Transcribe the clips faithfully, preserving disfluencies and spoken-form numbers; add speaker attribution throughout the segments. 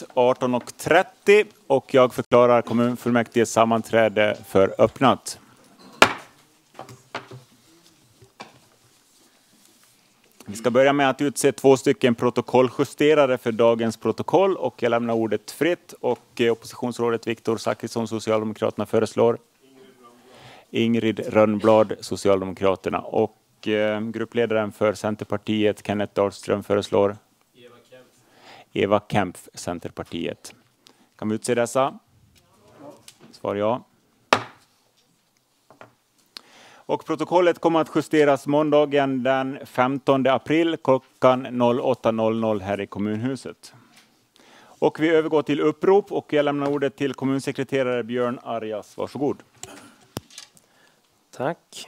Speaker 1: klockan arton och trettio och jag förklarar kommunfullmäktiges sammanträde för öppnat. Vi ska börja med att utse två stycken protokolljusterare för dagens protokoll och jag lämnar ordet fritt och oppositionsrådet Viktor Zachrisson, Socialdemokraterna, föreslår Ingrid Rönnblad, Socialdemokraterna, och eh, gruppledaren för Centerpartiet Kenneth Dahlström föreslår Eva Kempf, Eva Kempf, Centerpartiet. Kan vi utse dessa? Svar ja. Och protokollet kommer att justeras måndagen den femtonde april klockan åtta här i kommunhuset. Och vi övergår till upprop och jag lämnar ordet till kommunsekreterare Björn Arias. Varsågod.
Speaker 2: Tack.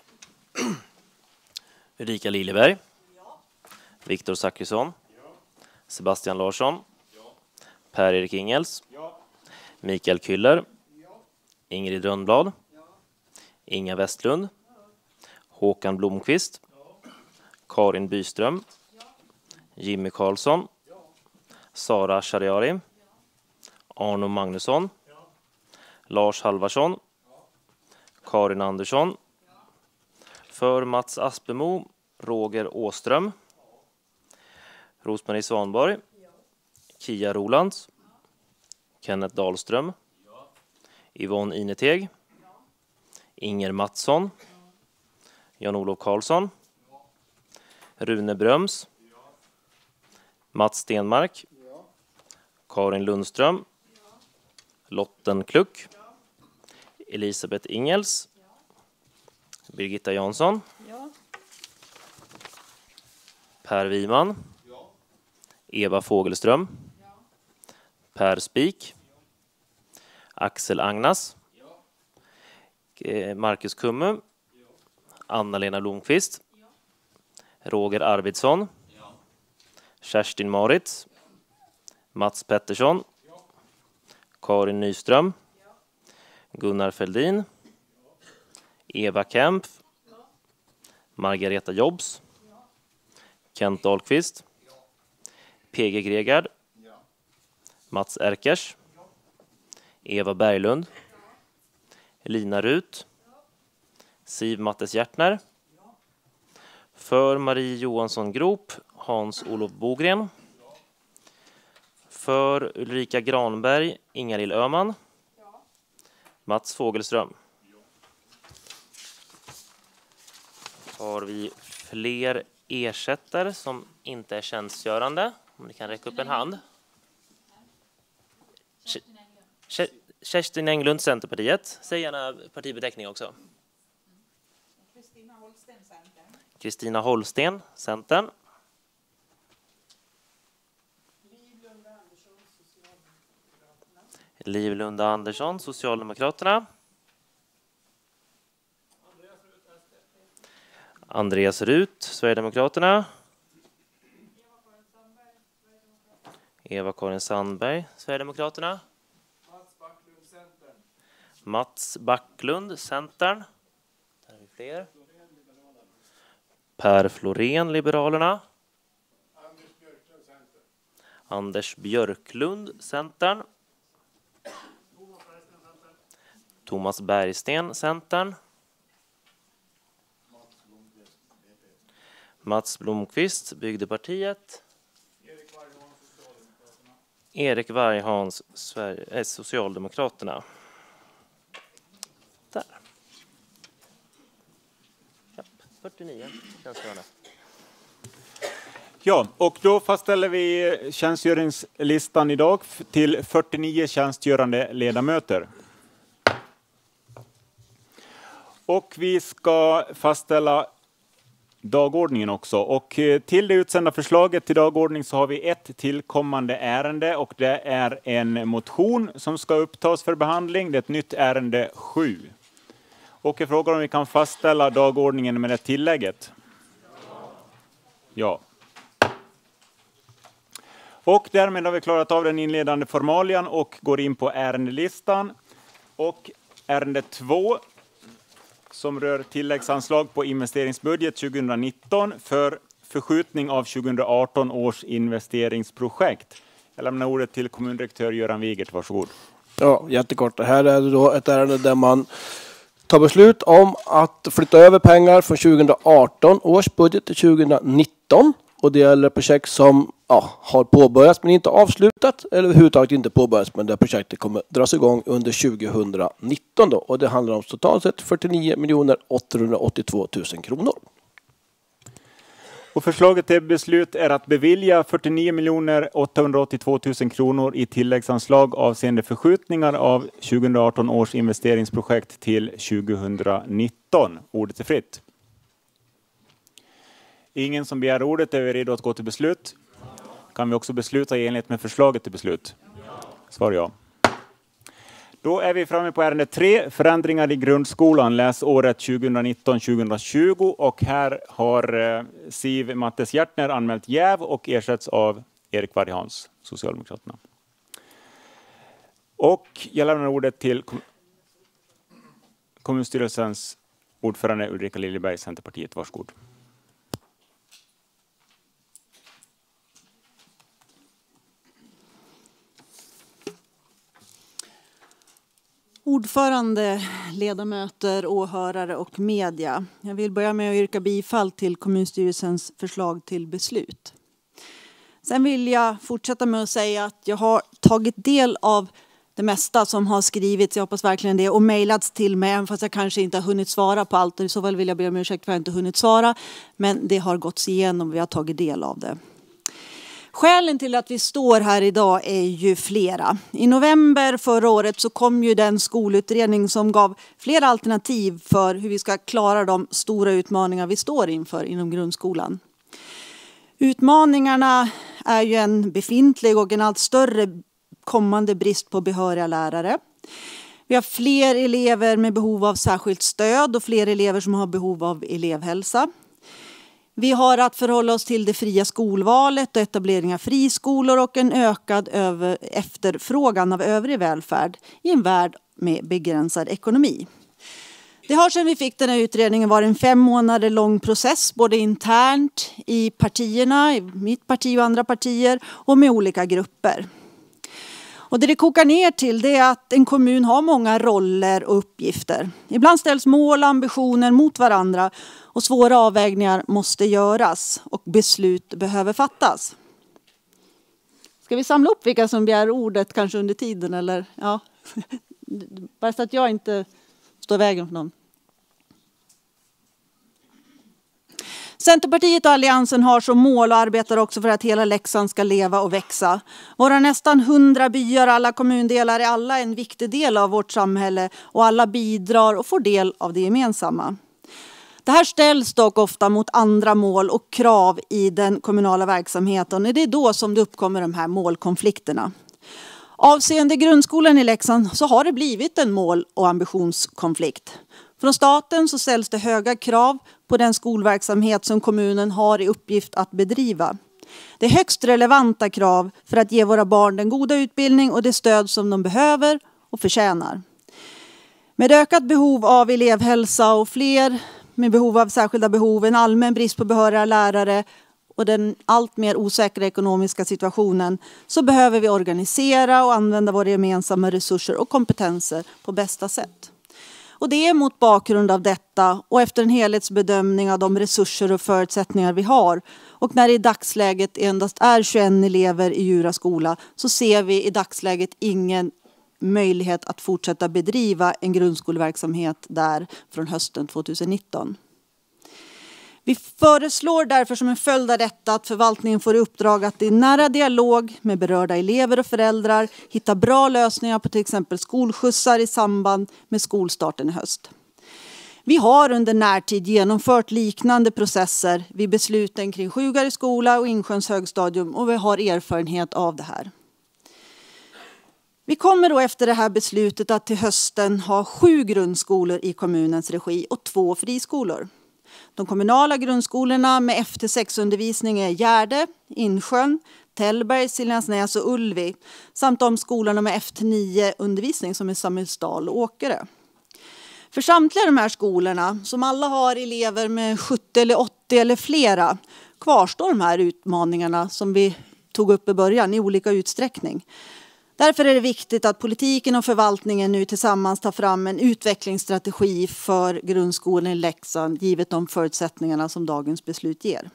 Speaker 2: Ulrika Liljeberg. Ja. Viktor Zachrisson. Ja. Sebastian Larsson. Ja. Per-Erik Ingels. Ja. Mikael Kyller. Ja. Ingrid Rönnblad. Ja. Inga Westlund. Ja. Håkan Blomqvist. Ja. Karin Byström. Ja. Jimmy Karlsson. Ja. Sara Shariari. Ja. Arno Magnusson. Ja. Lars Halvarsson. Ja. Karin Andersson. För Mats Aspemo, Roger Åström, Rosmarie Svanborg, Kia Rolands, Kenneth Dahlström, Yvonne Ineteg, Inger Mattsson, Jan-Olof Karlsson, Rune Bröms, Mats Stenmark, Karin Lundström, Lotten Kluck, Elisabeth Ingels, Birgitta Jansson. Ja. Per Wiman. Ja. Eva Fågelström. Ja. Per Spik. Ja. Axel Agnas. Ja. Marcus Kumme. Ja. Anna-Lena Blomqvist. Ja. Roger Arvidsson. Ja. Kerstin Maritz. Mats Pettersson. Ja. Karin Nyström. Ja. Gunnar Fälldin. Eva Kempf, ja. Margareta Jobs, ja. Kent Dahlqvist, ja. P G Gregard, ja. Mats Erkers, ja. Eva Berglund, ja. Lina Rut, ja. Siv Mattes Hjärtner, ja. För Marie Johansson Grop, Hans-Olof Bogren, ja. För Ulrika Granberg, Ingalill Öhman, ja. Mats Fågelström. Har vi fler ersättare som inte är tjänstgörande? Om ni kan räcka upp en hand. Kerstin Englund, Centerpartiet. Säg gärna partibeteckning också. Kristina Holsten, Centern. Kristina Holsten, Centern. Liv Lunda Andersson, Socialdemokraterna. Liv Lunda Andersson, Socialdemokraterna. Andreas Rut, Sverigedemokraterna. Eva-Karin Sandberg, Sverigedemokraterna. Mats Backlund, Centern. Mats Backlund, Centern. Där har vi fler. Per Florén, Liberalerna. Anders Björklund, Centern. Anders Björklund, Centern. Thomas Bergsten, Centern. Mats Blomqvist, Bygdepartiet. Erik Varghans, Sverige, äh, Socialdemokraterna. Där. Ja, fyrtionio tjänstgörande.
Speaker 1: Ja, och då fastställer vi tjänstgöringslistan idag till fyrtionio tjänstgörande ledamöter. Och vi ska fastställa dagordningen också. Och till det utsända förslaget till dagordning så har vi ett tillkommande ärende och det är en motion som ska upptas för behandling. Det är ett nytt ärende sju. Och jag frågar om vi kan fastställa dagordningen med det tillägget. Ja. Och därmed har vi klarat av den inledande formalian och går in på ärendelistan. Och ärende två som rör tilläggsanslag på investeringsbudget tjugonitton för förskjutning av tjugoarton års investeringsprojekt. Jag lämnar ordet till kommundirektör Göran Wigert, varsågod.
Speaker 3: Ja, jättekort. Det här är då ett ärende där man tar beslut om att flytta över pengar från tjugoarton års budget till tjugonitton. Och det gäller projekt som ja, har påbörjats men inte avslutat. Eller överhuvudtaget inte påbörjats, men det projektet kommer dras igång under tjugonitton. Då. Och det handlar om totalt sett fyrtionio miljoner åttahundraåttiotvå tusen kronor.
Speaker 1: Och förslaget till beslut är att bevilja fyrtionio miljoner åttahundraåttiotvå tusen kronor i tilläggsanslag avseende förskjutningar av tjugoarton års investeringsprojekt till tjugonitton. Ordet är fritt. Ingen som begär ordet, är vi redo att gå till beslut? Kan vi också besluta i enlighet med förslaget till beslut? Svar ja. Då är vi framme på ärende tre, förändringar i grundskolan, läsåret tjugonitton tjugotjugo. Och här har eh, Siv Mattes Hjärtner anmält jäv och ersätts av Erik Varghans, Socialdemokraterna. Och jag lämnar ordet till kom kommunstyrelsens ordförande Ulrika Liljeberg, Centerpartiet. Varsågod.
Speaker 4: Ordförande, ledamöter, åhörare och media. Jag vill börja med att yrka bifall till kommunstyrelsens förslag till beslut. Sen vill jag fortsätta med att säga att jag har tagit del av det mesta som har skrivits, jag hoppas verkligen det, och mejlats till mig, även fast jag kanske inte har hunnit svara på allt. Och i så fall vill jag be om ursäkt för att jag inte hunnit svara, men det har gått igenom och vi har tagit del av det. Skälen till att vi står här idag är ju flera. I november förra året så kom ju den skolutredning som gav flera alternativ för hur vi ska klara de stora utmaningar vi står inför inom grundskolan. Utmaningarna är ju en befintlig och en allt större kommande brist på behöriga lärare. Vi har fler elever med behov av särskilt stöd och fler elever som har behov av elevhälsa. Vi har att förhålla oss till det fria skolvalet och etablering av friskolor och en ökad över efterfrågan av övrig välfärd i en värld med begränsad ekonomi. Det har sedan vi fick den här utredningen varit en fem månader lång process, både internt i partierna, i mitt parti och andra partier, och med olika grupper. Och det det kokar ner till, det är att en kommun har många roller och uppgifter. Ibland ställs mål och ambitioner mot varandra och svåra avvägningar måste göras och beslut behöver fattas. Ska vi samla upp vilka som begär ordet kanske under tiden? Eller? Ja. Bara så att jag inte står i vägen för någon. Centerpartiet och Alliansen har som mål och arbetar också för att hela Leksand ska leva och växa. Våra nästan hundra byar, alla kommundelar, är alla en viktig del av vårt samhälle och alla bidrar och får del av det gemensamma. Det här ställs dock ofta mot andra mål och krav i den kommunala verksamheten och det är då som det uppkommer de här målkonflikterna. Avseende grundskolan i Leksand så har det blivit en mål- och ambitionskonflikt. Från staten så ställs det höga krav på den skolverksamhet som kommunen har i uppgift att bedriva. Det är högst relevanta krav för att ge våra barn den goda utbildning och det stöd som de behöver och förtjänar. Med ökat behov av elevhälsa och fler med behov av särskilda behov, en allmän brist på behöriga lärare och den allt mer osäkra ekonomiska situationen så behöver vi organisera och använda våra gemensamma resurser och kompetenser på bästa sätt. Och det är mot bakgrund av detta och efter en helhetsbedömning av de resurser och förutsättningar vi har och när det i dagsläget endast är tjugoett elever i Djura skola så ser vi i dagsläget ingen möjlighet att fortsätta bedriva en grundskoleverksamhet där från hösten tjugonitton. Vi föreslår därför som en följd av detta att förvaltningen får i uppdrag att i nära dialog med berörda elever och föräldrar hitta bra lösningar på till exempel skolskjutsar i samband med skolstarten i höst. Vi har under närtid genomfört liknande processer vid besluten kring Sjugare skola och Insjöns högstadium och vi har erfarenhet av det här. Vi kommer då efter det här beslutet att till hösten ha sju grundskolor i kommunens regi och två friskolor. De kommunala grundskolorna med F till sex-undervisning är Gärde, Insjön, Tällberg, Siljansnäs och Ulvi samt de skolorna med F till nio-undervisning som är Samuelsdal och Åkere. För samtliga de här skolorna, som alla har elever med sjuttio eller åttio eller flera, kvarstår de här utmaningarna som vi tog upp i början, i olika utsträckning. Därför är det viktigt att politiken och förvaltningen nu tillsammans tar fram en utvecklingsstrategi för grundskolan i Leksand, givet de förutsättningarna som dagens beslut ger.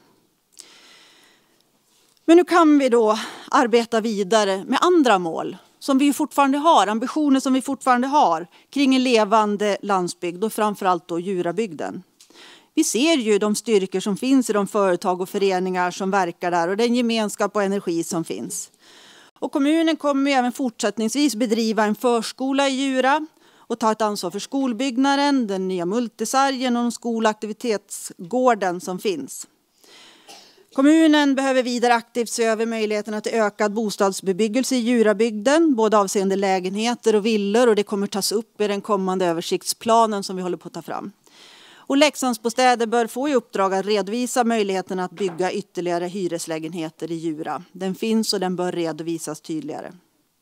Speaker 4: Men nu kan vi då arbeta vidare med andra mål som vi fortfarande har, ambitioner som vi fortfarande har kring en levande landsbygd och framförallt då Djurabygden. Vi ser ju de styrkor som finns i de företag och föreningar som verkar där och den gemenskap och energi som finns. Och kommunen kommer även fortsättningsvis bedriva en förskola i Djura och ta ett ansvar för skolbyggnaden, den nya multisargen och skolaktivitetsgården som finns. Kommunen behöver vidare aktivt se över möjligheterna till ökad bostadsbebyggelse i Djurabygden, både avseende lägenheter och villor, och det kommer tas upp i den kommande översiktsplanen som vi håller på att ta fram. Och Leksandsbostäder bör få i uppdrag att redovisa möjligheterna att bygga ytterligare hyreslägenheter i Djura. Den finns och den bör redovisas tydligare.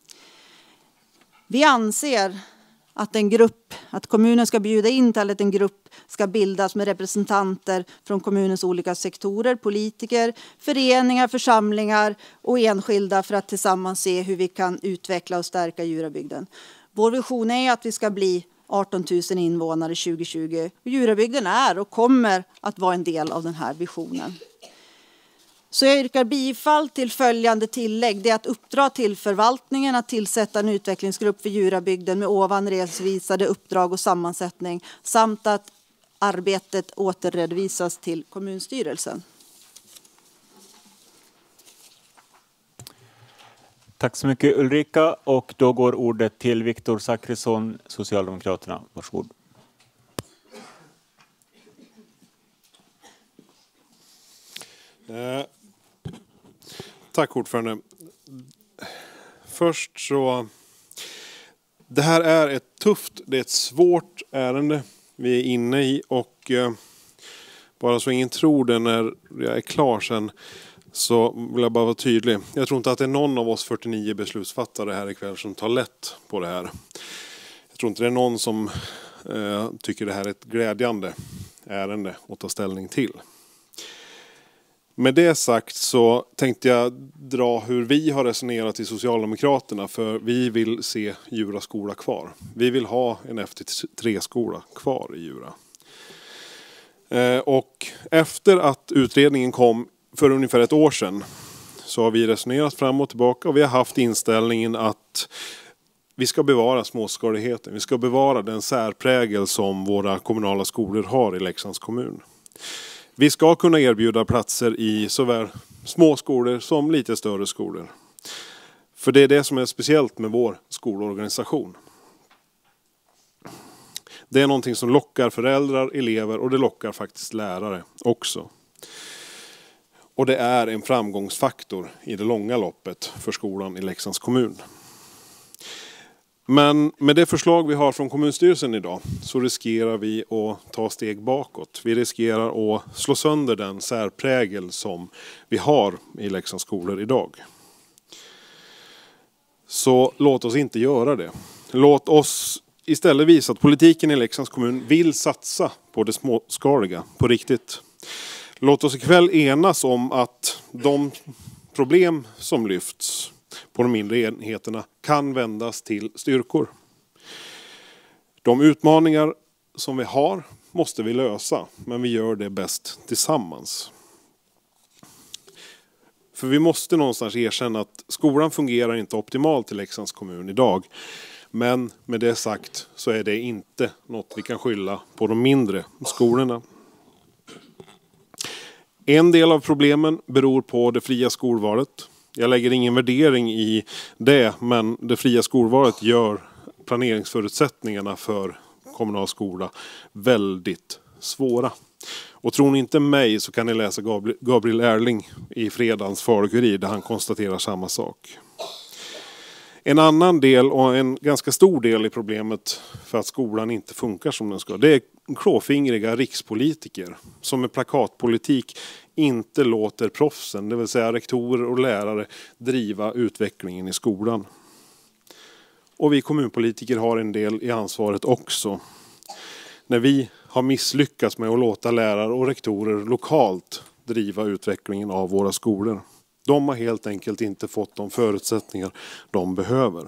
Speaker 4: Vi anser att en grupp, att kommunen ska bjuda in till att en grupp ska bildas med representanter från kommunens olika sektorer, politiker, föreningar, församlingar och enskilda för att tillsammans se hur vi kan utveckla och stärka Djurabygden. Vår vision är att vi ska bli arton tusen invånare tjugo tjugo. Djurabygden är och kommer att vara en del av den här visionen. Så jag yrkar bifall till följande tillägg. Det är att uppdra till förvaltningen att tillsätta en utvecklingsgrupp för Djurabygden med ovan redovisade uppdrag och sammansättning samt att arbetet återredovisas till kommunstyrelsen.
Speaker 1: Tack så mycket Ulrika, och då går ordet till Viktor Zachrisson, Socialdemokraterna. Varsågod.
Speaker 5: Eh, tack ordförande. Först så, det här är ett tufft, det är ett svårt ärende vi är inne i, och eh, bara så ingen tror det när jag är klar sen, så vill jag bara vara tydlig. Jag tror inte att det är någon av oss fyrtionio beslutsfattare här ikväll som tar lätt på det här. Jag tror inte det är någon som eh, tycker det här är ett glädjande ärende att ta ställning till. Med det sagt så tänkte jag dra hur vi har resonerat i Socialdemokraterna, för vi vill se Djura skola kvar. Vi vill ha en F T tre-skola kvar i Djura. Eh, och efter att utredningen kom för ungefär ett år sedan så har vi resonerat fram och tillbaka, och vi har haft inställningen att vi ska bevara småskaligheten. Vi ska bevara den särprägel som våra kommunala skolor har i Leksands kommun. Vi ska kunna erbjuda platser i såväl små skolor som lite större skolor. För det är det som är speciellt med vår skolorganisation. Det är någonting som lockar föräldrar, elever, och det lockar faktiskt lärare också. Och det är en framgångsfaktor i det långa loppet för skolan i Leksands kommun. Men med det förslag vi har från kommunstyrelsen idag så riskerar vi att ta steg bakåt. Vi riskerar att slå sönder den särprägel som vi har i Leksands skolor idag. Så låt oss inte göra det. Låt oss istället visa att politiken i Leksands kommun vill satsa på det småskaliga på riktigt. Låt oss ikväll enas om att de problem som lyfts på de mindre enheterna kan vändas till styrkor. De utmaningar som vi har måste vi lösa, men vi gör det bäst tillsammans. För vi måste någonstans erkänna att skolan fungerar inte optimalt i Leksands kommun idag. Men med det sagt så är det inte något vi kan skylla på de mindre skolorna. En del av problemen beror på det fria skolvalet. Jag lägger ingen värdering i det, men det fria skolvalet gör planeringsförutsättningarna för kommunal skola väldigt svåra. Och tror ni inte mig så kan ni läsa Gabriel Erling i fredagens Falukurir där han konstaterar samma sak. En annan del och en ganska stor del i problemet för att skolan inte funkar som den ska, det är klåfingriga rikspolitiker som med plakatpolitik inte låter proffsen, det vill säga rektorer och lärare, driva utvecklingen i skolan. Och vi kommunpolitiker har en del i ansvaret också. När vi har misslyckats med att låta lärare och rektorer lokalt driva utvecklingen av våra skolor. De har helt enkelt inte fått de förutsättningar de behöver.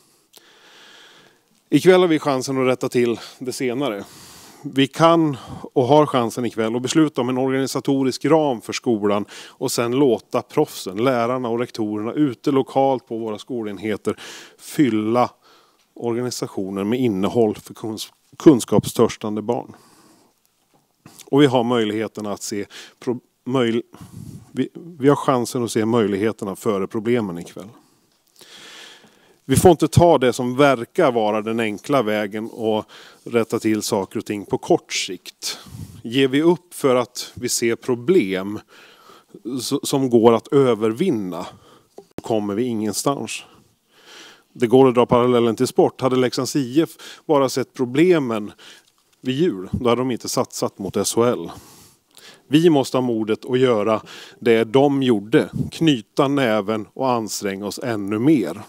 Speaker 5: Ikväll har vi chansen att rätta till det senare. Vi kan och har chansen ikväll att besluta om en organisatorisk ram för skolan och sen låta proffsen, lärarna och rektorerna ute lokalt på våra skolenheter fylla organisationen med innehåll för kunskapstörstande barn. Och vi har möjligheten att se pro- möj- vi, vi har chansen att se möjligheterna före problemen ikväll. Vi får inte ta det som verkar vara den enkla vägen och rätta till saker och ting på kort sikt. Ger vi upp för att vi ser problem som går att övervinna, kommer vi ingenstans. Det går att dra parallellen till sport. Hade Leksands I F bara sett problemen vid jul, då hade de inte satsat mot S H L. Vi måste ha modet att göra det de gjorde. Knyta näven och anstränga oss ännu mer.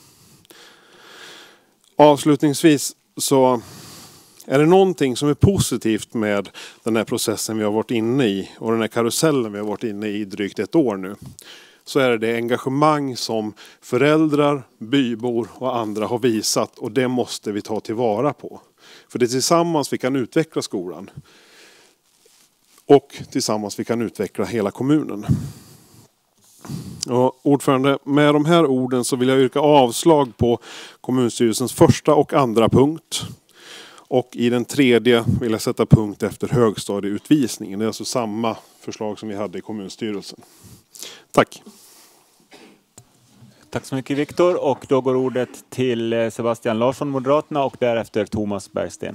Speaker 5: Avslutningsvis så är det någonting som är positivt med den här processen vi har varit inne i och den här karusellen vi har varit inne i drygt ett år nu. Så är det det engagemang som föräldrar, bybor och andra har visat, och det måste vi ta tillvara på. För det är tillsammans vi kan utveckla skolan och tillsammans vi kan utveckla hela kommunen. Och ordförande, med de här orden så vill jag yrka avslag på kommunstyrelsens första och andra punkt. Och i den tredje vill jag sätta punkt efter högstadieutvisningen. Det är alltså samma förslag som vi hade i kommunstyrelsen. Tack.
Speaker 1: Tack så mycket Viktor, och då går ordet till Sebastian Larsson, Moderaterna, och därefter Thomas Bergsten.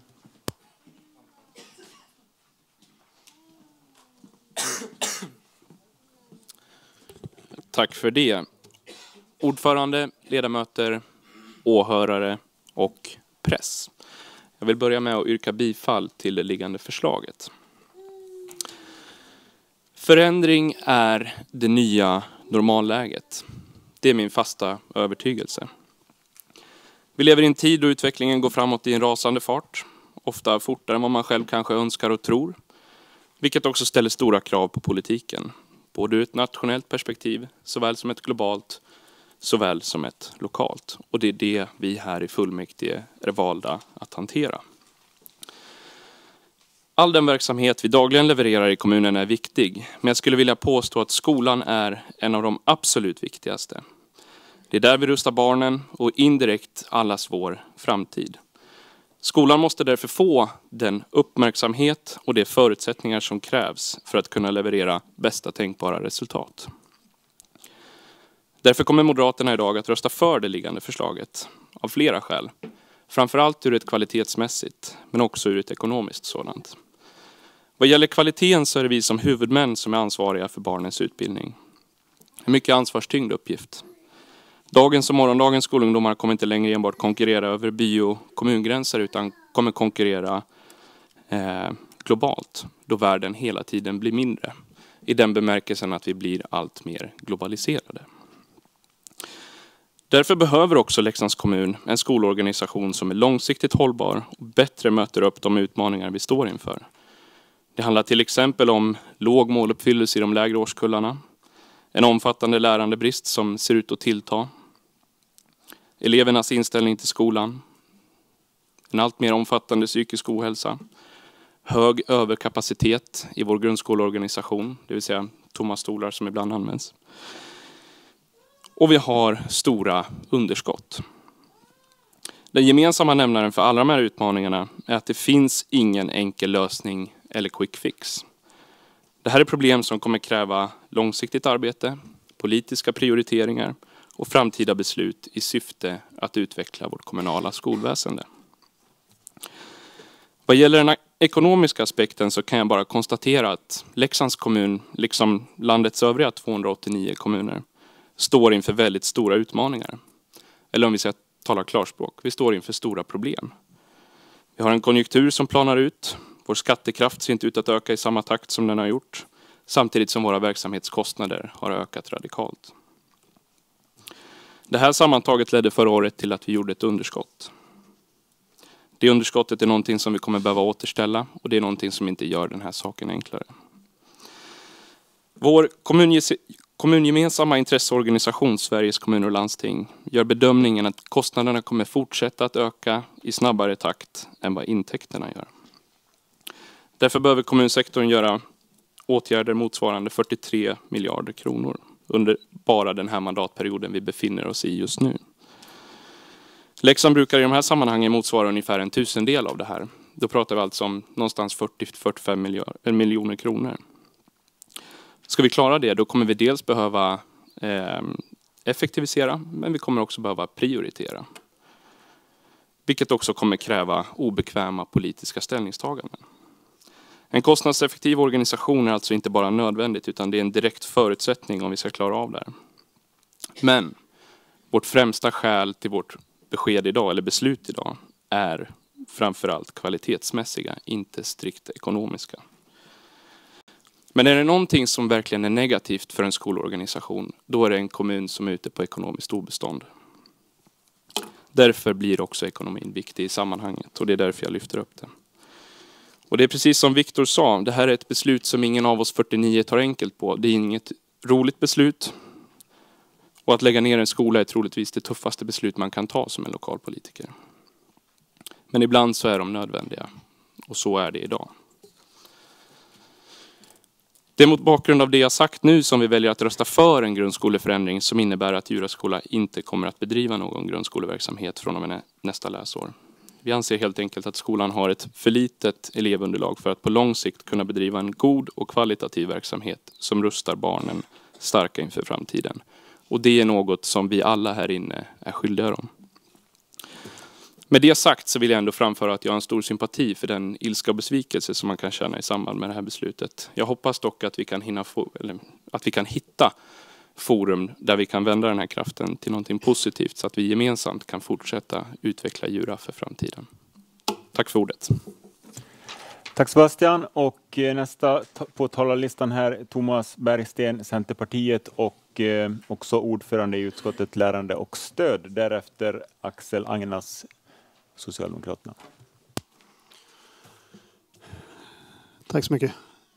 Speaker 6: Tack för det. Ordförande, ledamöter, åhörare och press. Jag vill börja med att yrka bifall till det liggande förslaget. Förändring är det nya normalläget. Det är min fasta övertygelse. Vi lever i en tid då utvecklingen går framåt i en rasande fart. Ofta fortare än vad man själv kanske önskar och tror. Vilket också ställer stora krav på politiken. Både ur ett nationellt perspektiv, såväl som ett globalt, såväl som ett lokalt. Och det är det vi här i fullmäktige är valda att hantera. All den verksamhet vi dagligen levererar i kommunen är viktig, men jag skulle vilja påstå att skolan är en av de absolut viktigaste. Det är där vi rustar barnen och indirekt allas vår framtid. Skolan måste därför få den uppmärksamhet och de förutsättningar som krävs för att kunna leverera bästa tänkbara resultat. Därför kommer Moderaterna idag att rösta för det liggande förslaget av flera skäl. Framförallt ur ett kvalitetsmässigt, men också ur ett ekonomiskt sådant. Vad gäller kvaliteten så är det vi som huvudmän som är ansvariga för barnens utbildning. En mycket ansvarstyngd uppgift. Dagens och morgondagens skolungdomar kommer inte längre enbart konkurrera över by- och kommungränser, utan kommer konkurrera eh, globalt, då världen hela tiden blir mindre. I den bemärkelsen att vi blir allt mer globaliserade. Därför behöver också Leksands kommun en skolorganisation som är långsiktigt hållbar och bättre möter upp de utmaningar vi står inför. Det handlar till exempel om låg måluppfyllelse i de lägre årskullarna, en omfattande lärandebrist som ser ut att tillta, elevernas inställning till skolan, en allt mer omfattande psykisk ohälsa, hög överkapacitet i vår grundskoleorganisation, det vill säga tomma stolar som ibland används. Och vi har stora underskott. Den gemensamma nämnaren för alla de här utmaningarna är att det finns ingen enkel lösning eller quick fix. Det här är problem som kommer kräva långsiktigt arbete, politiska prioriteringar och framtida beslut i syfte att utveckla vårt kommunala skolväsende. Vad gäller den ekonomiska aspekten så kan jag bara konstatera att Leksands kommun, liksom landets övriga tvåhundraåttionio kommuner, står inför väldigt stora utmaningar. Eller om vi ska tala klarspråk, vi står inför stora problem. Vi har en konjunktur som planar ut. Vår skattekraft ser inte ut att öka i samma takt som den har gjort. Samtidigt som våra verksamhetskostnader har ökat radikalt. Det här sammantaget ledde förra året till att vi gjorde ett underskott. Det underskottet är någonting som vi kommer behöva återställa, och det är någonting som inte gör den här saken enklare. Vår Kommungemensamma intresseorganisation Sveriges kommuner och landsting gör bedömningen att kostnaderna kommer fortsätta att öka i snabbare takt än vad intäkterna gör. Därför behöver kommunsektorn göra åtgärder motsvarande fyrtiotre miljarder kronor under bara den här mandatperioden vi befinner oss i just nu. Leksand brukar i de här sammanhangen motsvara ungefär en tusendel av det här. Då pratar vi alltså om någonstans fyrtio till fyrtiofem miljoner kronor. Ska vi klara det, då kommer vi dels behöva eh, effektivisera, men vi kommer också behöva prioritera. Vilket också kommer kräva obekväma politiska ställningstaganden. En kostnadseffektiv organisation är alltså inte bara nödvändigt, utan det är en direkt förutsättning om vi ska klara av det här. Men vårt främsta skäl till vårt besked idag, eller beslut idag, är framförallt kvalitetsmässiga, inte strikt ekonomiska. Men är det någonting som verkligen är negativt för en skolorganisation, då är det en kommun som är ute på ekonomiskt obestånd. Därför blir också ekonomin viktig i sammanhanget, och det är därför jag lyfter upp det. Och det är precis som Viktor sa, det här är ett beslut som ingen av oss fyrtionio tar enkelt på. Det är inget roligt beslut. Och att lägga ner en skola är troligtvis det tuffaste beslut man kan ta som en lokalpolitiker. Men ibland så är de nödvändiga. Och så är det idag. Det är mot bakgrund av det jag sagt nu som vi väljer att rösta för en grundskoleförändring som innebär att Djura skola inte kommer att bedriva någon grundskoleverksamhet från och med nästa läsår. Vi anser helt enkelt att skolan har ett för litet elevunderlag för att på lång sikt kunna bedriva en god och kvalitativ verksamhet som rustar barnen starka inför framtiden. Och det är något som vi alla här inne är skyldiga dem. Med det sagt så vill jag ändå framföra att jag har en stor sympati för den ilska och besvikelse som man kan känna i samband med det här beslutet. Jag hoppas dock att vi kan, hinna få, eller att vi kan hitta forum där vi kan vända den här kraften till någonting positivt så att vi gemensamt kan fortsätta utveckla Djura för framtiden. Tack för ordet.
Speaker 1: Tack Sebastian, och nästa på talarlistan här Thomas Bergsten, Centerpartiet, och eh, också ordförande i utskottet Lärande och stöd. Därefter Axel Agnas, Socialdemokraterna.
Speaker 7: Tack så mycket.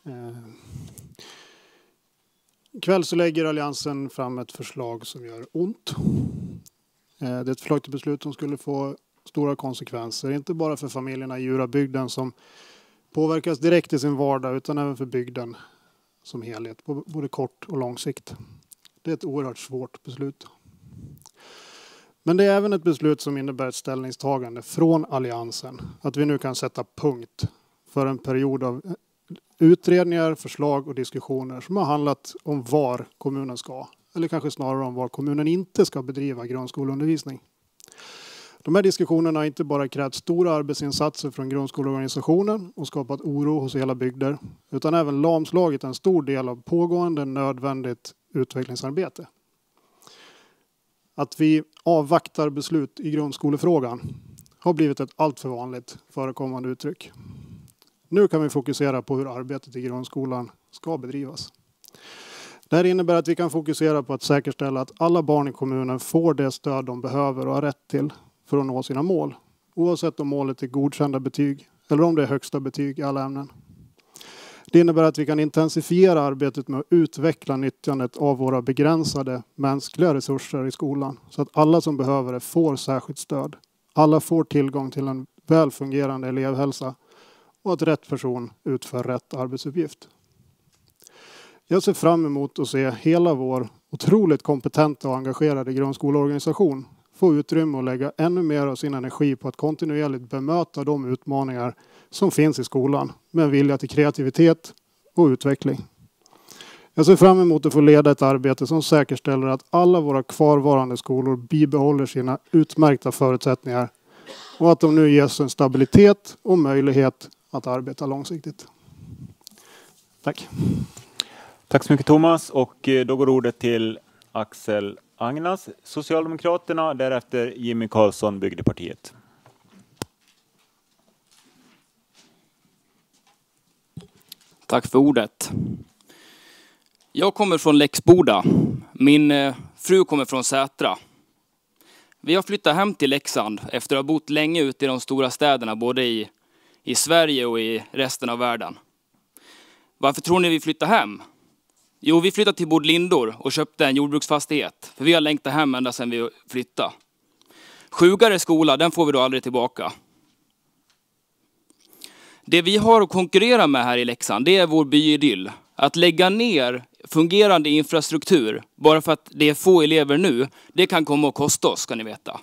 Speaker 7: Ikväll så lägger Alliansen fram ett förslag som gör ont. Det är ett förslag till beslut som skulle få stora konsekvenser, inte bara för familjerna i Djurabygden som påverkas direkt i sin vardag, utan även för bygden som helhet, på både kort och lång sikt. Det är ett oerhört svårt beslut. Men det är även ett beslut som innebär ett ställningstagande från Alliansen, att vi nu kan sätta punkt för en period av utredningar, förslag och diskussioner som har handlat om var kommunen ska, eller kanske snarare om var kommunen inte ska bedriva grundskoleundervisning. De här diskussionerna har inte bara krävt stora arbetsinsatser från grundskoleorganisationen och skapat oro hos hela bygder, utan även lamslagit en stor del av pågående nödvändigt utvecklingsarbete. Att vi avvaktar beslut i grundskolefrågan har blivit ett alltför vanligt förekommande uttryck. Nu kan vi fokusera på hur arbetet i grundskolan ska bedrivas. Det här innebär att vi kan fokusera på att säkerställa att alla barn i kommunen får det stöd de behöver och har rätt till för att nå sina mål. Oavsett om målet är godkända betyg eller om det är högsta betyg i alla ämnen. Det innebär att vi kan intensifiera arbetet med att utveckla nyttjandet av våra begränsade mänskliga resurser i skolan. Så att alla som behöver det får särskilt stöd. Alla får tillgång till en väl fungerande elevhälsa och att rätt person utför rätt arbetsuppgift. Jag ser fram emot att se hela vår otroligt kompetenta och engagerade grundskoleorganisation få utrymme att lägga ännu mer av sin energi på att kontinuerligt bemöta de utmaningar som finns i skolan med en vilja till kreativitet och utveckling. Jag ser fram emot att få leda ett arbete som säkerställer att alla våra kvarvarande skolor bibehåller sina utmärkta förutsättningar och att de nu ges en stabilitet och möjlighet att arbeta långsiktigt. Tack.
Speaker 1: Tack så mycket Thomas, och då går ordet till Axel Agnas, Socialdemokraterna, därefter Jimmy Karlsson, Bygdepartiet.
Speaker 8: Tack för ordet. Jag kommer från Leksboda. Min eh, fru kommer från Sätra. Vi har flyttat hem till Leksand efter att ha bott länge ute i de stora städerna, både i, i Sverige och i resten av världen. Varför tror ni vi flyttar hem? Jo, vi flyttade till Bodlindor och köpte en jordbruksfastighet. För vi har längtat hem ända sedan vi flyttade. Sjugare skola, den får vi då aldrig tillbaka. Det vi har att konkurrera med här i Leksand, det är vår byidyll. Att lägga ner fungerande infrastruktur bara för att det är få elever nu, det kan komma att kosta oss, ska ni veta.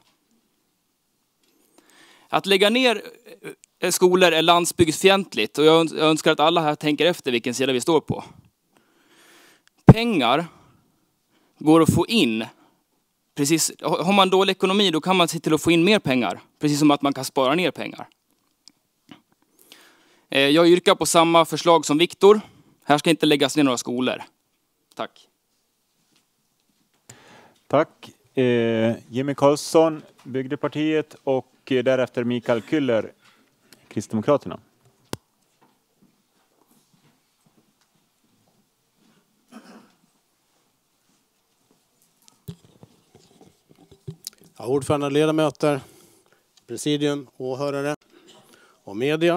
Speaker 8: Att lägga ner skolor är landsbygdsfientligt och jag önskar att alla här tänker efter vilken sida vi står på. Pengar går att få in. Precis, har man dålig ekonomi då kan man se till att få in mer pengar. Precis som att man kan spara ner pengar. Jag yrkar på samma förslag som Viktor. Här ska inte läggas ner några skolor. Tack.
Speaker 1: Tack. Eh, Jimmy Karlsson, Bygdepartiet och därefter Mikael Kyller, Kristdemokraterna.
Speaker 9: Ja, ordförande, ledamöter, presidium, åhörare och media.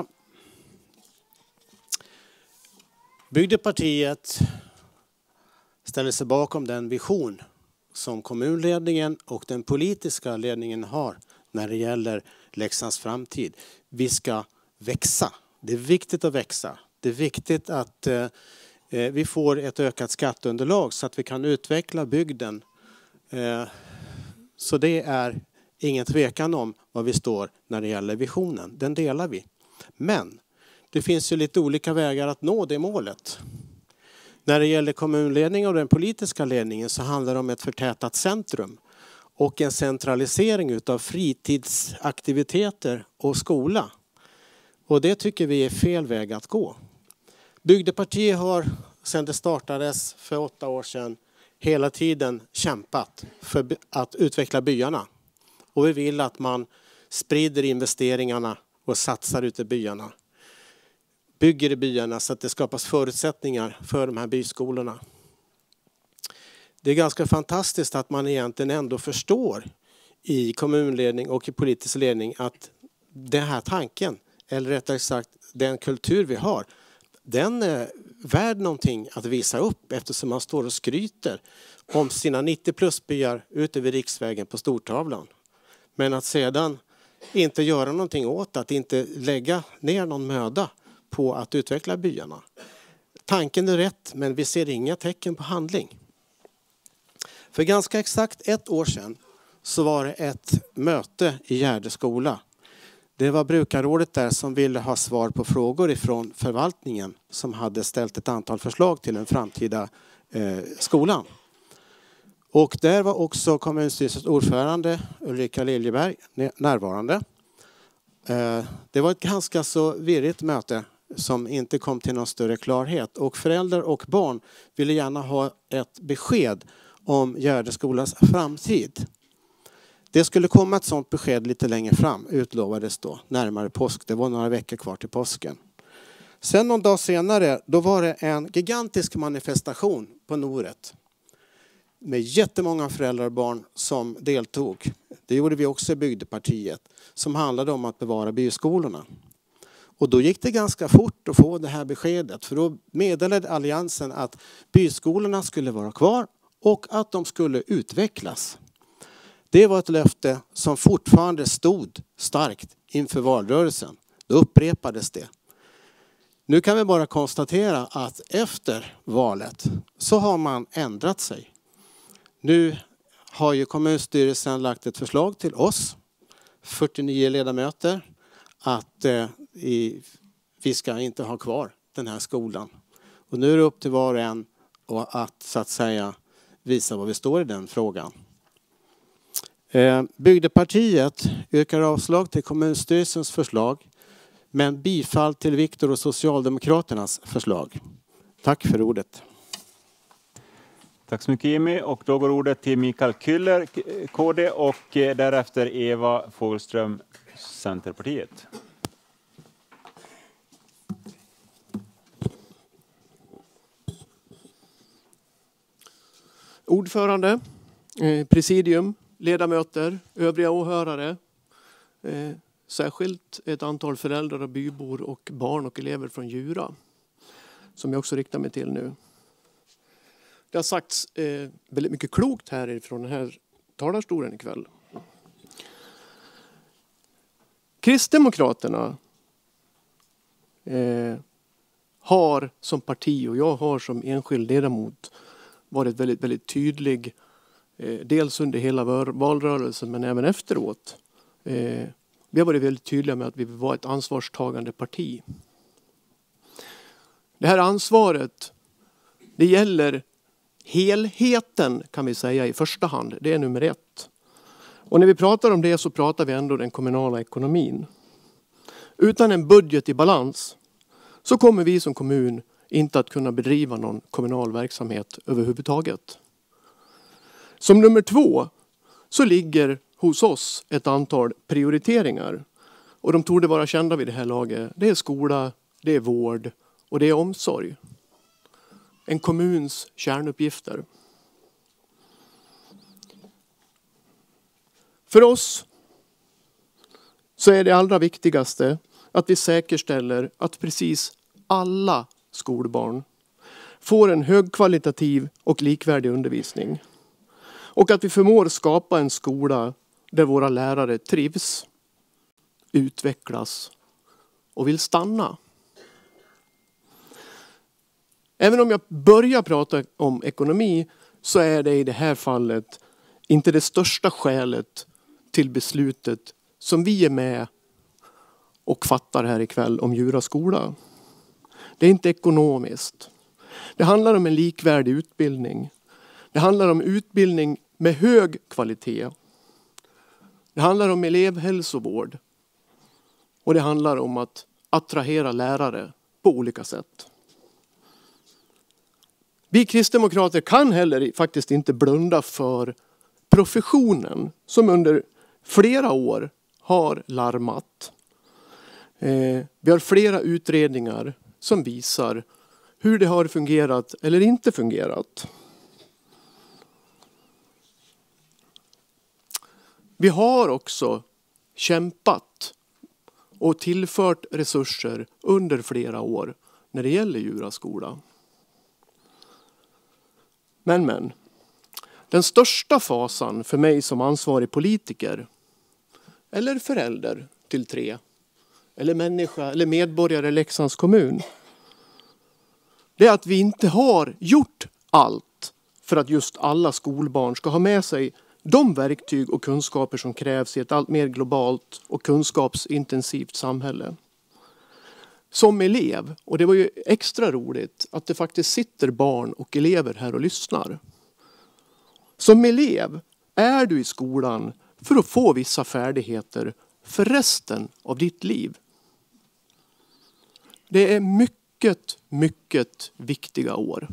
Speaker 9: Bygdepartiet ställer sig bakom den vision som kommunledningen och den politiska ledningen har när det gäller Leksands framtid. Vi ska växa. Det är viktigt att växa. Det är viktigt att eh, vi får ett ökat skatteunderlag så att vi kan utveckla bygden. Eh, så det är ingen tvekan om vad vi står när det gäller visionen. Den delar vi. Men det finns ju lite olika vägar att nå det målet. När det gäller kommunledningen och den politiska ledningen så handlar det om ett förtätat centrum och en centralisering utav fritidsaktiviteter och skola. Och det tycker vi är fel väg att gå. Bygdepartiet har sedan det startades för åtta år sedan hela tiden kämpat för att utveckla byarna. Och vi vill att man sprider investeringarna och satsar ute i byarna. Bygger i byarna så att det skapas förutsättningar för de här byskolorna. Det är ganska fantastiskt att man egentligen ändå förstår i kommunledning och i politisk ledning att den här tanken, eller rättare sagt den kultur vi har, den är värd någonting att visa upp eftersom man står och skryter om sina nittio plus byar ute vid riksvägen på stortavlan. Men att sedan inte göra någonting åt att inte lägga ner någon möda på att utveckla byarna. Tanken är rätt, men vi ser inga tecken på handling. För ganska exakt ett år sedan så var det ett möte i Gärde skola. Det var brukarrådet där som ville ha svar på frågor ifrån förvaltningen som hade ställt ett antal förslag till den framtida eh, skolan. Och där var också kommunstyrelsens ordförande Ulrika Liljeberg närvarande. Eh, det var ett ganska så virrigt möte som inte kom till någon större klarhet. Och föräldrar och barn ville gärna ha ett besked om Gärde skolas framtid. Det skulle komma ett sådant besked lite längre fram, utlovades då, närmare påsk. Det var några veckor kvar till påsken. Sen någon dag senare, då var det en gigantisk manifestation på Noret. Med jättemånga föräldrar och barn som deltog. Det gjorde vi också i Bygdepartiet, som handlade om att bevara byskolorna. Och då gick det ganska fort att få det här beskedet. För då meddelade alliansen att byskolorna skulle vara kvar och att de skulle utvecklas. Det var ett löfte som fortfarande stod starkt inför valrörelsen. Då upprepades det. Nu kan vi bara konstatera att efter valet så har man ändrat sig. Nu har ju kommunstyrelsen lagt ett förslag till oss, fyrtionio ledamöter, att eh, i, vi ska inte ha kvar den här skolan. Och nu är det upp till var och en att så att säga visa vad vi står i den frågan. Eh, Bygdepartiet yrkar avslag till kommunstyrelsens förslag men bifall till Viktor och Socialdemokraternas förslag. Tack för ordet.
Speaker 1: Tack så mycket Jimmy, och då går ordet till Mikael Kyller, K D, och därefter Eva Fogelström, Centerpartiet.
Speaker 3: Ordförande, eh, presidium, ledamöter, övriga åhörare, eh, särskilt ett antal föräldrar och bybor och barn och elever från Djura, som jag också riktar mig till nu.
Speaker 10: Det har sagts eh, väldigt mycket klokt här från den här talarstolen ikväll. Kristdemokraterna eh, har som parti och jag har som enskild ledamot varit väldigt, väldigt tydlig. Eh, dels under hela valrörelsen men även efteråt. Eh, vi har varit väldigt tydliga med att vi vill vara ett ansvarstagande parti. Det här ansvaret, det gäller helheten kan vi säga i första hand. Det är nummer ett. Och när vi pratar om det så pratar vi ändå den kommunala ekonomin. Utan en budget i balans så kommer vi som kommun inte att kunna bedriva någon kommunal verksamhet överhuvudtaget. Som nummer två så ligger hos oss ett antal prioriteringar. Och de torde vara kända vid det här laget. Det är skola, det är vård och det är omsorg. En kommuns kärnuppgifter. För oss så är det allra viktigaste att vi säkerställer att precis alla skolbarn får en högkvalitativ och likvärdig undervisning. Och att vi förmår skapa en skola där våra lärare trivs, utvecklas och vill stanna. Även om jag börjar prata om ekonomi så är det i det här fallet inte det största skälet till beslutet som vi är med och fattar här ikväll om Djura skola. Det är inte ekonomiskt. Det handlar om en likvärdig utbildning. Det handlar om utbildning med hög kvalitet. Det handlar om elevhälsovård. Och det handlar om att attrahera lärare på olika sätt. Vi kristdemokrater kan heller faktiskt inte blunda för professionen som under flera år har larmat. Eh, vi har flera utredningar som visar hur det har fungerat eller inte fungerat. Vi har också kämpat och tillfört resurser under flera år när det gäller Djura skola. Men men, den största fasan för mig som ansvarig politiker eller förälder till tre eller människa eller medborgare i Leksands kommun, det är att vi inte har gjort allt för att just alla skolbarn ska ha med sig de verktyg och kunskaper som krävs i ett allt mer globalt och kunskapsintensivt samhälle. Som elev, och det var ju extra roligt att det faktiskt sitter barn och elever här och lyssnar. Som elev är du i skolan för att få vissa färdigheter för resten av ditt liv. Det är mycket, mycket viktiga år.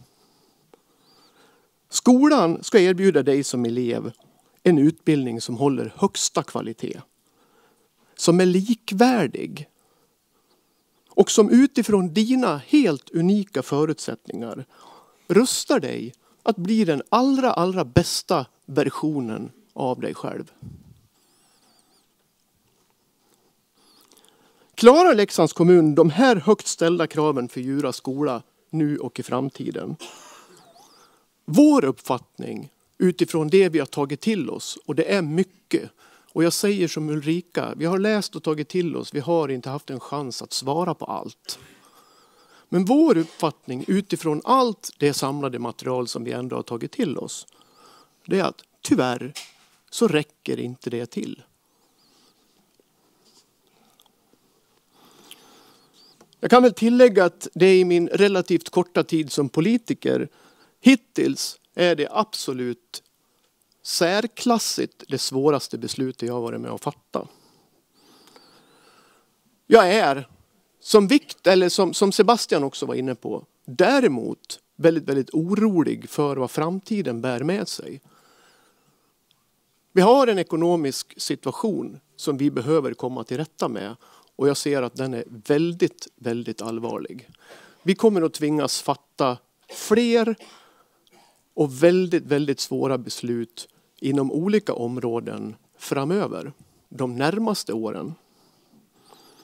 Speaker 10: Skolan ska erbjuda dig som elev en utbildning som håller högsta kvalitet. Som är likvärdig. Och som utifrån dina helt unika förutsättningar rustar dig att bli den allra, allra bästa versionen av dig själv. Klarar Leksands kommun de här högt ställda kraven för Djura skola nu och i framtiden? Vår uppfattning utifrån det vi har tagit till oss, och det är mycket, och jag säger som Ulrika, vi har läst och tagit till oss, vi har inte haft en chans att svara på allt. Men vår uppfattning utifrån allt det samlade material som vi ändå har tagit till oss, det är att tyvärr så räcker inte det till. Jag kan väl tillägga att det är i min relativt korta tid som politiker hittills är det absolut särklassigt det svåraste beslutet jag har varit med att fatta. Jag är, som Vikt, eller som, som Sebastian också var inne på, däremot väldigt, väldigt orolig för vad framtiden bär med sig. Vi har en ekonomisk situation som vi behöver komma till rätta med, och jag ser att den är väldigt, väldigt allvarlig. Vi kommer att tvingas fatta fler och väldigt, väldigt svåra beslut inom olika områden framöver, de närmaste åren.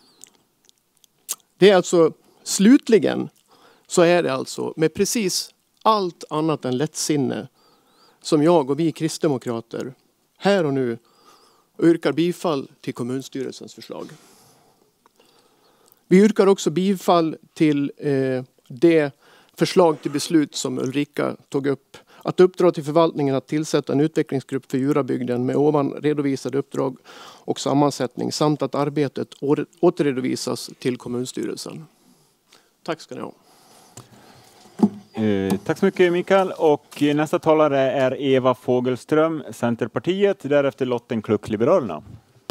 Speaker 10: Det är alltså, slutligen så är det alltså med precis allt annat än lättsinne som jag och vi kristdemokrater här och nu yrkar bifall till kommunstyrelsens förslag. Vi yrkar också bifall till eh, det förslag till beslut som Ulrika tog upp. Att uppdra till förvaltningen att tillsätta en utvecklingsgrupp för Djurabygden med ovan redovisade uppdrag och sammansättning samt att arbetet återredovisas till kommunstyrelsen. Tack ska ni ha.
Speaker 1: Eh, tack så mycket Mikael. Och nästa talare är Eva Fogelström, Centerpartiet. Därefter Lotten Kluck, Liberalerna.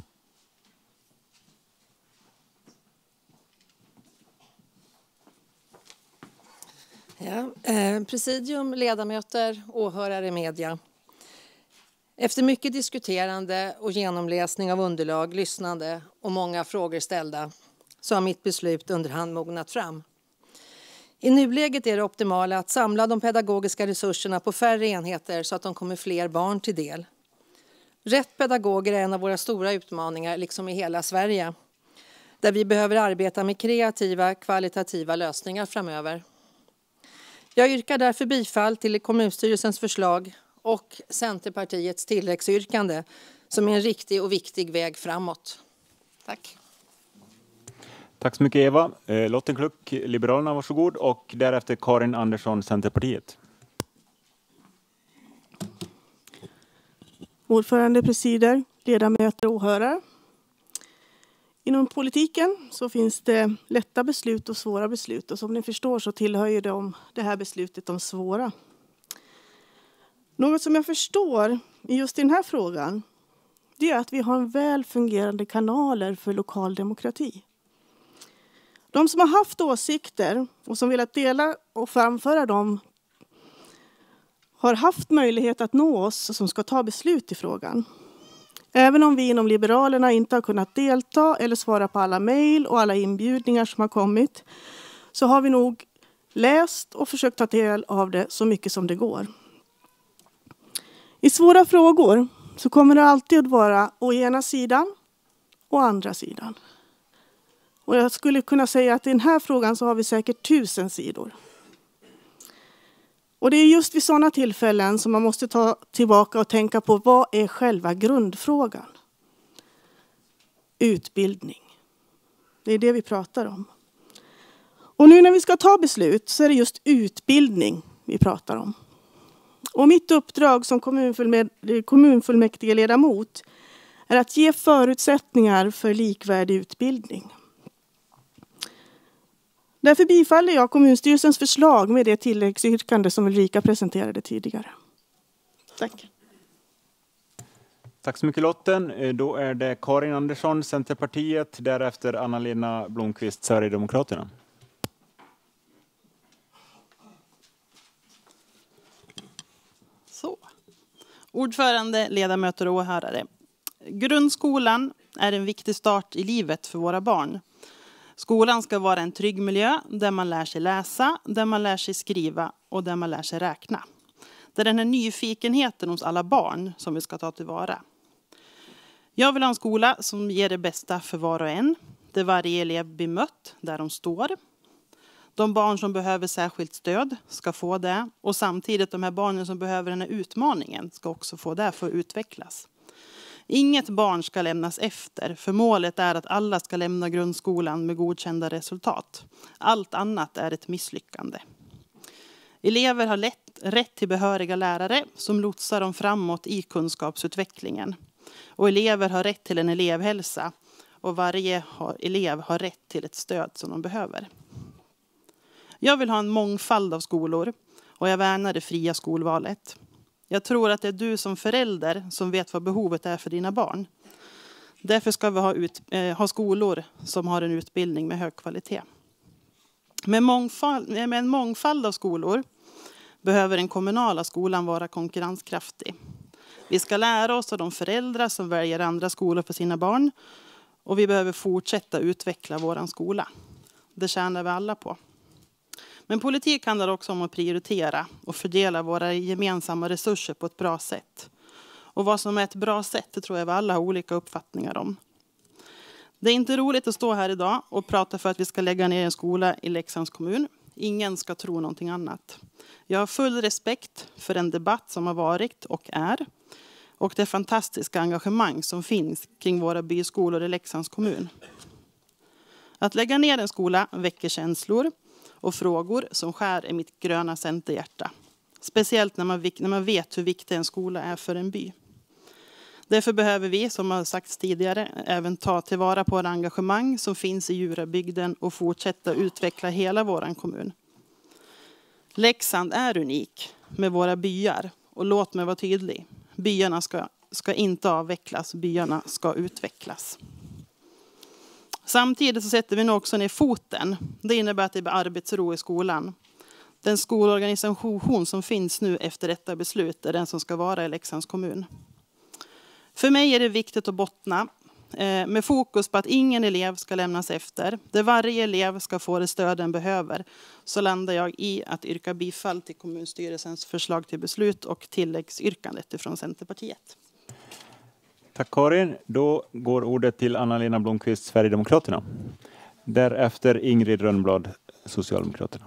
Speaker 11: Ja, eh, presidium, ledamöter, åhörare i media. Efter mycket diskuterande och genomläsning av underlag, lyssnande och många frågor ställda så har mitt beslut underhand mognat fram. I nuläget är det optimala att samla de pedagogiska resurserna på färre enheter så att de kommer fler barn till del. Rätt pedagoger är en av våra stora utmaningar, liksom i hela Sverige, där vi behöver arbeta med kreativa, kvalitativa lösningar framöver. Jag yrkar därför bifall till kommunstyrelsens förslag och Centerpartiets tilläggsyrkande som är en riktig och viktig väg framåt. Tack.
Speaker 1: Tack så mycket Eva. Eh, Lotten Kluck, Liberalerna, varsågod. Och därefter Karin Andersson, Centerpartiet.
Speaker 12: Ordförande, presider, ledamöter och åhörare. Inom politiken så finns det lätta beslut och svåra beslut. Och som ni förstår så tillhör ju de, det här beslutet de svåra. Något som jag förstår i just den här frågan, det är att vi har en väl fungerande kanaler för lokal demokrati. De som har haft åsikter och som velat dela och framföra dem har haft möjlighet att nå oss som ska ta beslut i frågan. Även om vi inom Liberalerna inte har kunnat delta eller svara på alla mejl och alla inbjudningar som har kommit, så har vi nog läst och försökt ta del av det så mycket som det går. I svåra frågor så kommer det alltid att vara å ena sidan och andra sidan. Och jag skulle kunna säga att i den här frågan så har vi säkert tusen sidor. Och det är just vid sådana tillfällen som man måste ta tillbaka och tänka på vad är själva grundfrågan. Utbildning. Det är det vi pratar om. Och nu när vi ska ta beslut så är det just utbildning vi pratar om. Och mitt uppdrag som kommunfullmäktigeledamot är att ge förutsättningar för likvärdig utbildning. Därför bifaller jag kommunstyrelsens förslag med det tilläggsyrkande som Ulrika presenterade tidigare. Tack.
Speaker 1: Tack så mycket Lotten. Då är det Karin Andersson, Centerpartiet, därefter Anna-Lena Blomqvist, Sverigedemokraterna.
Speaker 13: Så. Ordförande, ledamöter och åhörare. Grundskolan är en viktig start i livet för våra barn. Skolan ska vara en trygg miljö där man lär sig läsa, där man lär sig skriva och där man lär sig räkna. Det är den här nyfikenheten hos alla barn som vi ska ta tillvara. Jag vill ha en skola som ger det bästa för var och en. Där varje elev blir mött där de står. De barn som behöver särskilt stöd ska få det. Och samtidigt de här barnen som behöver den här utmaningen ska också få det för att utvecklas. Inget barn ska lämnas efter, för målet är att alla ska lämna grundskolan med godkända resultat. Allt annat är ett misslyckande. Elever har lätt, rätt till behöriga lärare som lotsar dem framåt i kunskapsutvecklingen. Och elever har rätt till en elevhälsa och varje elev har rätt till ett stöd som de behöver. Jag vill ha en mångfald av skolor och jag värnar det fria skolvalet. Jag tror att det är du som förälder som vet vad behovet är för dina barn. Därför ska vi ha, ut, eh, ha skolor som har en utbildning med hög kvalitet. Med, mångfald, med en mångfald av skolor behöver den kommunala skolan vara konkurrenskraftig. Vi ska lära oss av de föräldrar som väljer andra skolor för sina barn. Och vi behöver fortsätta utveckla vår skola. Det tjänar vi alla på. Men politik handlar också om att prioritera och fördela våra gemensamma resurser på ett bra sätt. Och vad som är ett bra sätt, det tror jag vi alla har olika uppfattningar om. Det är inte roligt att stå här idag och prata för att vi ska lägga ner en skola i Leksands kommun. Ingen ska tro någonting annat. Jag har full respekt för den debatt som har varit och är och det fantastiska engagemang som finns kring våra byskolor i Leksands kommun. Att lägga ner en skola väcker känslor och frågor som skär i mitt gröna centerhjärta. Speciellt när man, när man vet hur viktig en skola är för en by. Därför behöver vi, som har sagts tidigare, även ta tillvara på det engagemang som finns i Djurabygden och fortsätta utveckla hela vår kommun. Leksand är unik med våra byar och låt mig vara tydlig. Byarna ska, ska inte avvecklas, byarna ska utvecklas. Samtidigt så sätter vi nu också ner foten. Det innebär att det blir arbetsro i skolan. Den skolorganisation som finns nu efter detta beslut är den som ska vara i Leksands kommun. För mig är det viktigt att bottna eh, med fokus på att ingen elev ska lämnas efter. Där varje elev ska få det stöd den behöver. Så landar jag i att yrka bifall till kommunstyrelsens förslag till beslut och tilläggsyrkandet ifrån Centerpartiet.
Speaker 1: Tack Karin. Då går ordet till Anna-Lena Blomqvist, Sverigedemokraterna. Därefter Ingrid Rönnblad, Socialdemokraterna.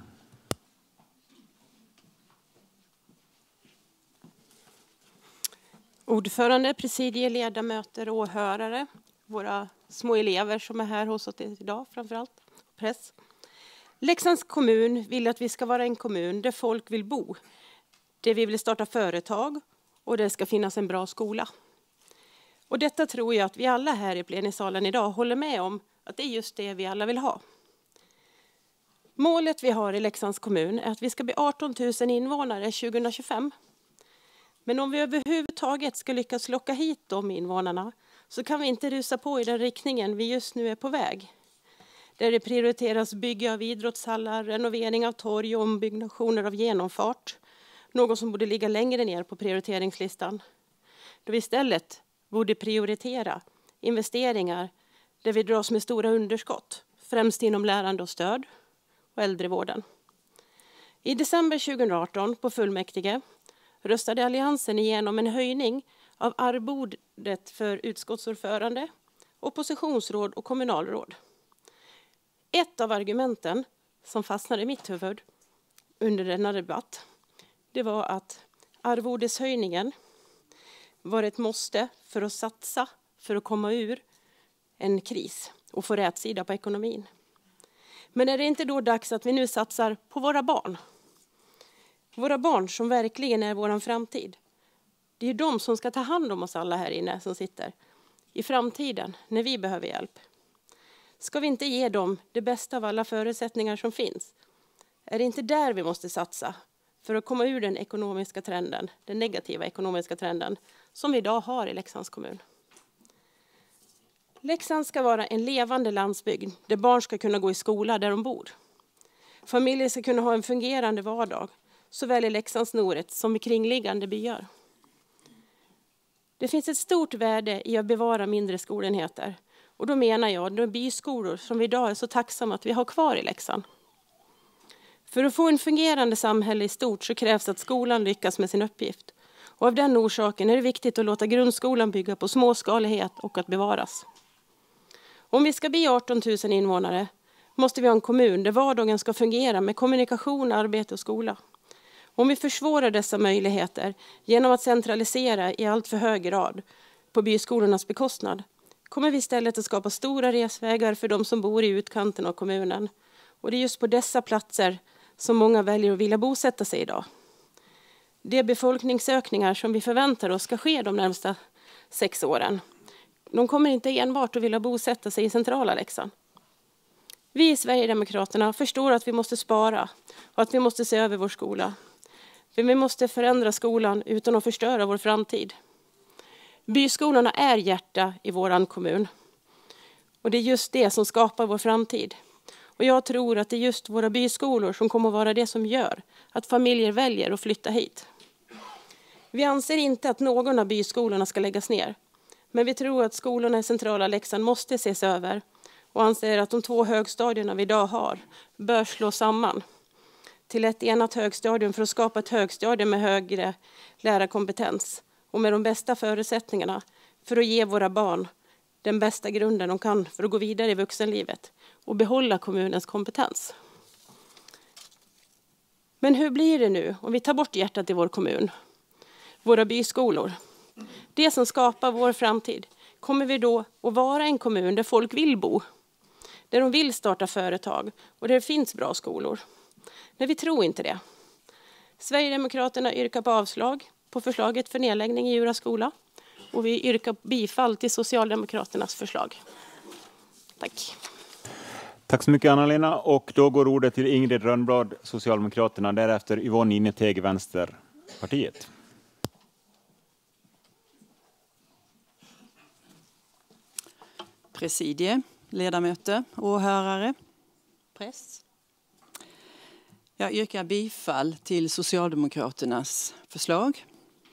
Speaker 14: Ordförande, presidie, ledamöter, åhörare, våra små elever som är här hos oss idag framförallt, press. Leksands kommun vill att vi ska vara en kommun där folk vill bo, där vi vill starta företag och där det ska finnas en bra skola. Och detta tror jag att vi alla här i plenisalen idag håller med om att det är just det vi alla vill ha. Målet vi har i Leksands kommun är att vi ska bli arton tusen invånare tjugohundratjugofem. Men om vi överhuvudtaget ska lyckas locka hit de invånarna så kan vi inte rusa på i den riktningen vi just nu är på väg. Där det prioriteras bygge av idrottshallar, renovering av torg och ombyggnationer av genomfart. Något som borde ligga längre ner på prioriteringslistan. Då vi istället borde prioritera investeringar där vi dras med stora underskott. Främst inom lärande och stöd och äldrevården. I december tjugohundraarton på fullmäktige röstade Alliansen igenom en höjning av arvodet för utskottsordförande, oppositionsråd och kommunalråd. Ett av argumenten som fastnade i mitt huvud under denna debatt, det var att arvodeshöjningen var ett måste för att satsa för att komma ur en kris och få rätt sida på ekonomin. Men är det inte då dags att vi nu satsar på våra barn? Våra barn som verkligen är vår framtid. Det är de som ska ta hand om oss alla här inne som sitter i framtiden när vi behöver hjälp. Ska vi inte ge dem det bästa av alla förutsättningar som finns? Är det inte där vi måste satsa för att komma ur den ekonomiska trenden, den negativa ekonomiska trenden som vi idag har i Leksands kommun? Leksand ska vara en levande landsbygd där barn ska kunna gå i skola där de bor. Familjer ska kunna ha en fungerande vardag såväl i Leksandsnoret som i kringliggande byar. Det finns ett stort värde i att bevara mindre skolenheter. Och då menar jag de byskolor som vi idag är så tacksamma att vi har kvar i Leksand. För att få en fungerande samhälle i stort så krävs att skolan lyckas med sin uppgift. Och av den orsaken är det viktigt att låta grundskolan bygga på småskalighet och att bevaras. Om vi ska bli arton tusen invånare måste vi ha en kommun där vardagen ska fungera med kommunikation, arbete och skola. Om vi försvårar dessa möjligheter genom att centralisera i allt för hög grad på byskolornas bekostnad kommer vi istället att skapa stora resvägar för de som bor i utkanten av kommunen. Och det är just på dessa platser som många väljer att vilja bosätta sig idag. De befolkningsökningar som vi förväntar oss ska ske de närmsta sex åren, de kommer inte enbart att vilja bosätta sig i centrala Leksand. Vi i Sverigedemokraterna förstår att vi måste spara och att vi måste se över vår skola. Vi måste förändra skolan utan att förstöra vår framtid. Byskolorna är hjärta i vår kommun. Och det är just det som skapar vår framtid. Och jag tror att det är just våra byskolor som kommer att vara det som gör att familjer väljer att flytta hit. Vi anser inte att någon av byskolorna ska läggas ner. Men vi tror att skolorna i centrala Leksand måste ses över. Och anser att de två högstadierna vi idag har bör slås samman till ett enat högstadium för att skapa ett högstadium med högre lärarkompetens och med de bästa förutsättningarna för att ge våra barn den bästa grunden de kan för att gå vidare i vuxenlivet och behålla kommunens kompetens. Men hur blir det nu om vi tar bort hjärtat i vår kommun? Våra byskolor. Det som skapar vår framtid. Kommer vi då att vara en kommun där folk vill bo? Där de vill starta företag och där det finns bra skolor? Nej, vi tror inte det. Sverigedemokraterna yrkar på avslag på förslaget för nedläggning i Djura skola. Och vi yrkar bifall till Socialdemokraternas förslag. Tack.
Speaker 1: Tack så mycket Anna-Lena. Och då går ordet till Ingrid Rönnblad, Socialdemokraterna. Därefter Yvonne Inneteg, Vänsterpartiet.
Speaker 15: Presidie, ledamöter, åhörare, press. Jag yrkar bifall till Socialdemokraternas förslag.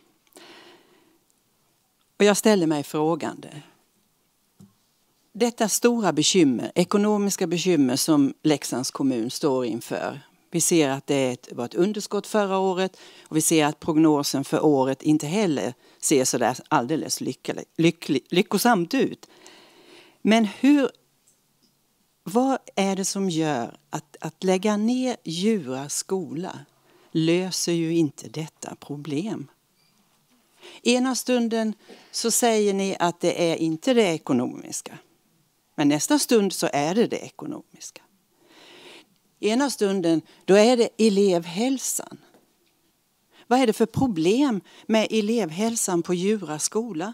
Speaker 15: Och jag ställer mig frågande. Detta stora bekymmer, ekonomiska bekymmer som Leksands kommun står inför. Vi ser att det var ett underskott förra året och vi ser att prognosen för året inte heller ser så där alldeles lycklig, lycklig, lyckosamt ut. Men hur, vad är det som gör att, att lägga ner Djura skola löser ju inte detta problem? Ena stunden så säger ni att det är inte det ekonomiska. Men nästa stund så är det det ekonomiska. Ena stunden då är det elevhälsan. Vad är det för problem med elevhälsan på Djura skola?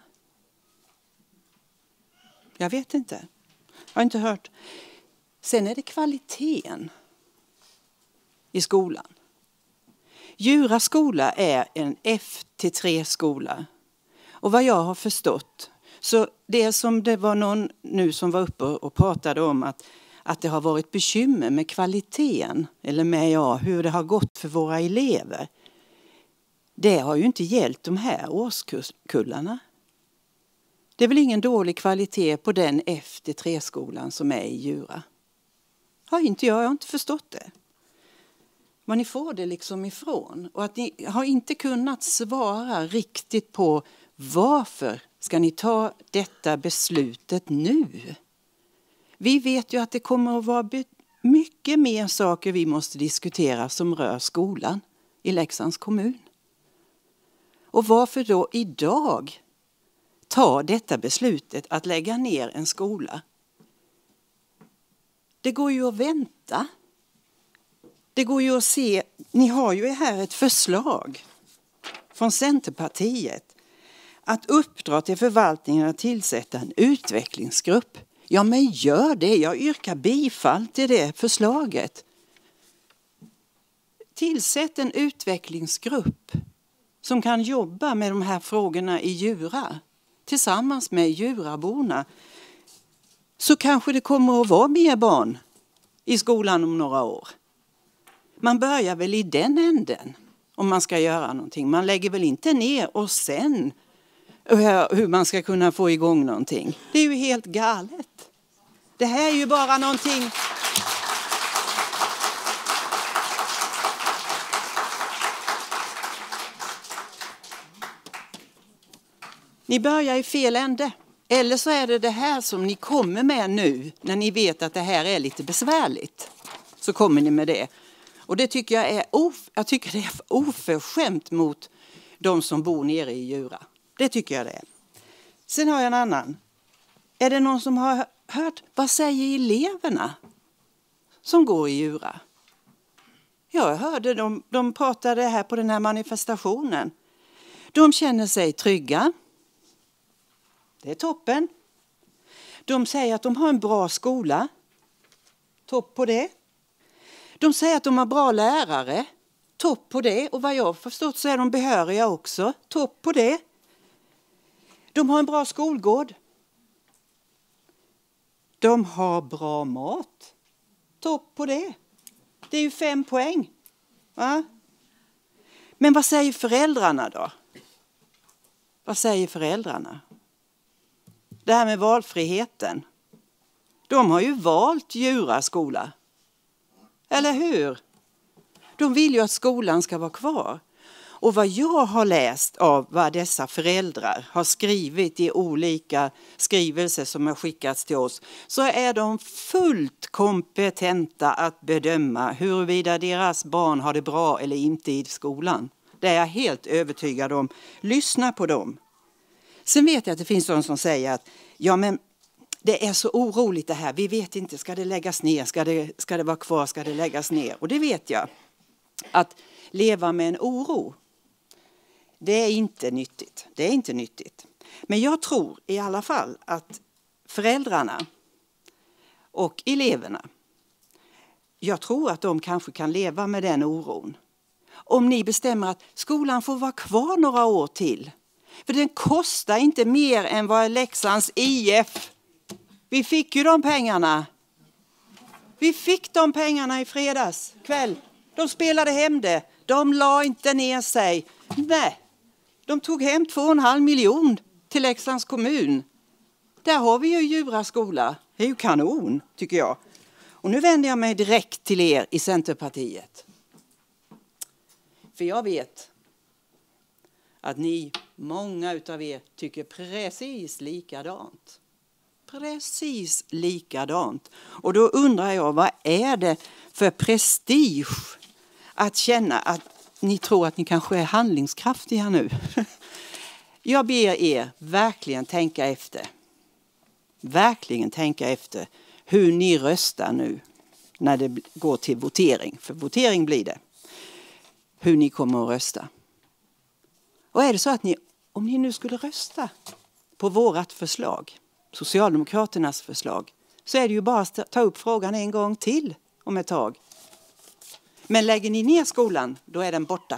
Speaker 15: Jag vet inte. Jag har inte hört. Sen är det kvaliteten i skolan. Djura skola är en F till tre skola. Och vad jag har förstått så det som det var någon nu som var uppe och pratade om att, att det har varit bekymmer med kvaliteten eller med ja, hur det har gått för våra elever. Det har ju inte gällt de här årskullarna. Det är väl ingen dålig kvalitet på den F till tre skolan som är i Djura. Har inte jag, jag har inte förstått det. Men ni får det liksom ifrån. Och att ni har inte kunnat svara riktigt på varför ska ni ta detta beslutet nu? Vi vet ju att det kommer att vara mycket mer saker vi måste diskutera som rör skolan i Leksands kommun. Och varför då idag ta detta beslutet att lägga ner en skola? Det går ju att vänta. Det går ju att se, ni har ju här ett förslag från Centerpartiet att uppdra till förvaltningen att tillsätta en utvecklingsgrupp. Ja, men gör det. Jag yrkar bifall till det förslaget. Tillsätt en utvecklingsgrupp som kan jobba med de här frågorna i Djura tillsammans med Djuraborna. Så kanske det kommer att vara mer barn i skolan om några år. Man börjar väl i den änden om man ska göra någonting. Man lägger väl inte ner och sen hur man ska kunna få igång någonting. Det är ju helt galet. Det här är ju bara någonting... Ni börjar i fel ände. Eller så är det det här som ni kommer med nu när ni vet att det här är lite besvärligt. Så kommer ni med det. Och det tycker jag är, of, jag tycker det är oförskämt mot de som bor nere i Djura. Det tycker jag det är. Sen har jag en annan. Är det någon som har hört, vad säger eleverna som går i Djura? Jag hörde dem, de pratade här på den här manifestationen. De känner sig trygga. Det är toppen. De säger att de har en bra skola. Topp på det. De säger att de har bra lärare. Topp på det. Och vad jag har förstått så är de behöriga också. Topp på det. De har en bra skolgård. De har bra mat. Topp på det. Det är ju fem poäng. Va? Men vad säger föräldrarna då? Vad säger föräldrarna? Det här med valfriheten. De har ju valt Djura skola. Eller hur? De vill ju att skolan ska vara kvar. Och vad jag har läst av vad dessa föräldrar har skrivit i olika skrivelser som har skickats till oss, så är de fullt kompetenta att bedöma huruvida deras barn har det bra eller inte i skolan. Det är jag helt övertygad om. Lyssna på dem. Sen vet jag att det finns de som säger att ja, men det är så oroligt det här. Vi vet inte, ska det läggas ner? Ska det, ska det vara kvar? Ska det läggas ner? Och det vet jag. Att leva med en oro, det är inte nyttigt. Det är inte nyttigt. Men jag tror i alla fall att föräldrarna och eleverna, jag tror att de kanske kan leva med den oron. Om ni bestämmer att skolan får vara kvar några år till. För den kostar inte mer än vad Leksands I F. Vi fick ju de pengarna. Vi fick de pengarna i fredags kväll. De spelade hem det. De la inte ner sig. Nej, de tog hem två och en halv miljon till Leksands kommun. Där har vi ju Djura skola. Det är ju kanon, tycker jag. Och nu vänder jag mig direkt till er i Centerpartiet. För jag vet att ni, många utav er, tycker precis likadant. Precis likadant. Och då undrar jag, vad är det för prestige att känna att ni tror att ni kanske är handlingskraftiga nu? Jag ber er verkligen tänka efter. Verkligen tänka efter hur ni röstar nu när det går till votering. För votering blir det. Hur ni kommer att rösta. Och är det så att ni, om ni nu skulle rösta på vårat förslag, Socialdemokraternas förslag, så är det ju bara att ta upp frågan en gång till om ett tag. Men lägger ni ner skolan, då är den borta.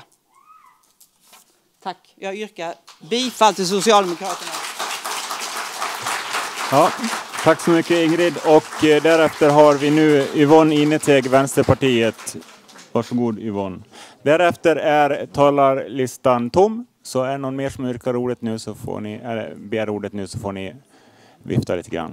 Speaker 15: Tack. Jag yrkar bifall till Socialdemokraterna.
Speaker 1: Ja, tack så mycket Ingrid. Och eh, därefter har vi nu Yvonne Ineteg, Vänsterpartiet. Varsågod Yvonne. Därefter är talarlistan tom. Så är någon mer som yrkar ordet nu så får ni, eller begär ordet nu så får ni vifta lite grann.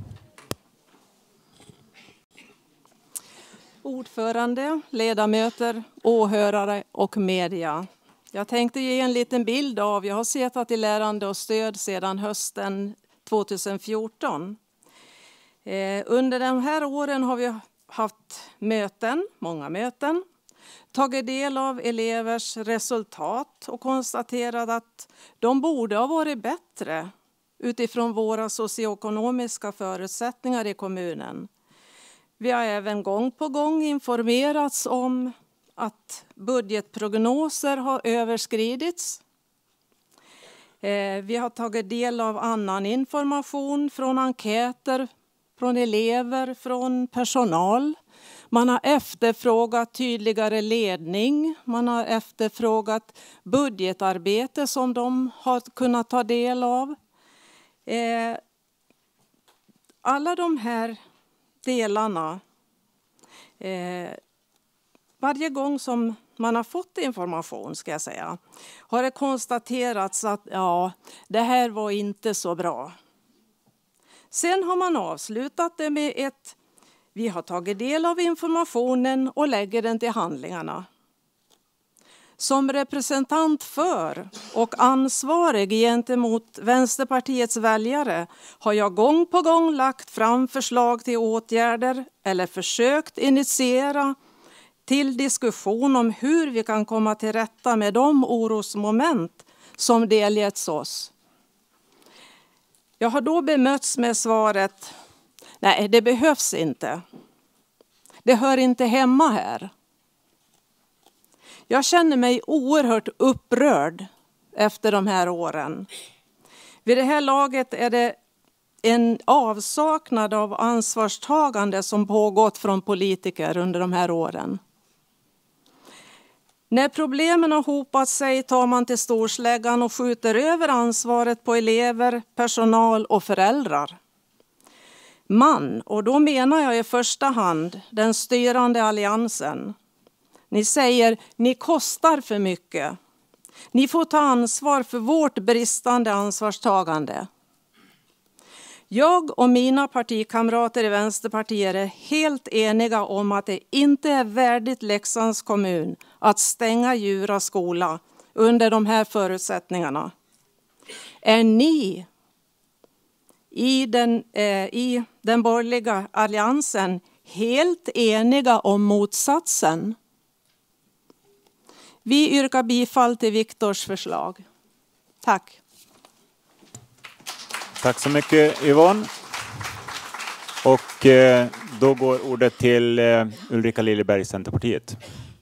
Speaker 14: Ordförande, ledamöter, åhörare och media. Jag tänkte ge en liten bild av, jag har suttit i lärande och stöd sedan hösten tjugohundrafjorton. Eh, under de här åren har vi haft möten, många möten, tagit del av elevers resultat och konstaterat att de borde ha varit bättre utifrån våra socioekonomiska förutsättningar i kommunen. Vi har även gång på gång informerats om att budgetprognoser har överskridits. Vi har tagit del av annan information från enkäter, från elever, från personal. Man har efterfrågat tydligare ledning. Man har efterfrågat budgetarbete som de har kunnat ta del av. Alla de här delarna, varje gång som man har fått information, ska jag säga, har det konstaterats att ja, det här var inte så bra. Sen har man avslutat det med ett, vi har tagit del av informationen och lägger den till handlingarna. Som representant för och ansvarig gentemot Vänsterpartiets väljare har jag gång på gång lagt fram förslag till åtgärder eller försökt initiera till diskussion om hur vi kan komma till rätta med de orosmoment som delgetts oss. Jag har då bemötts med svaret, nej, det behövs inte. Det hör inte hemma här. Jag känner mig oerhört upprörd efter de här åren. Vid det här laget är det en avsaknad av ansvarstagande som pågått från politiker under de här åren. När problemen har hopat sig tar man till storsläggan och skjuter över ansvaret på elever, personal och föräldrar. Man, och då menar jag i första hand den styrande alliansen. Ni säger, ni kostar för mycket. Ni får ta ansvar för vårt bristande ansvarstagande. Jag och mina partikamrater i Vänsterpartiet är helt eniga om att det inte är värdigt Leksands kommun att stänga Djura skola under de här förutsättningarna. Är ni i den, eh, i den borgerliga alliansen helt eniga om motsatsen? Vi yrkar bifall till Viktors förslag. Tack.
Speaker 1: Tack så mycket Yvonne. Och eh, då går ordet till eh, Ulrika Liljeberg, Centerpartiet.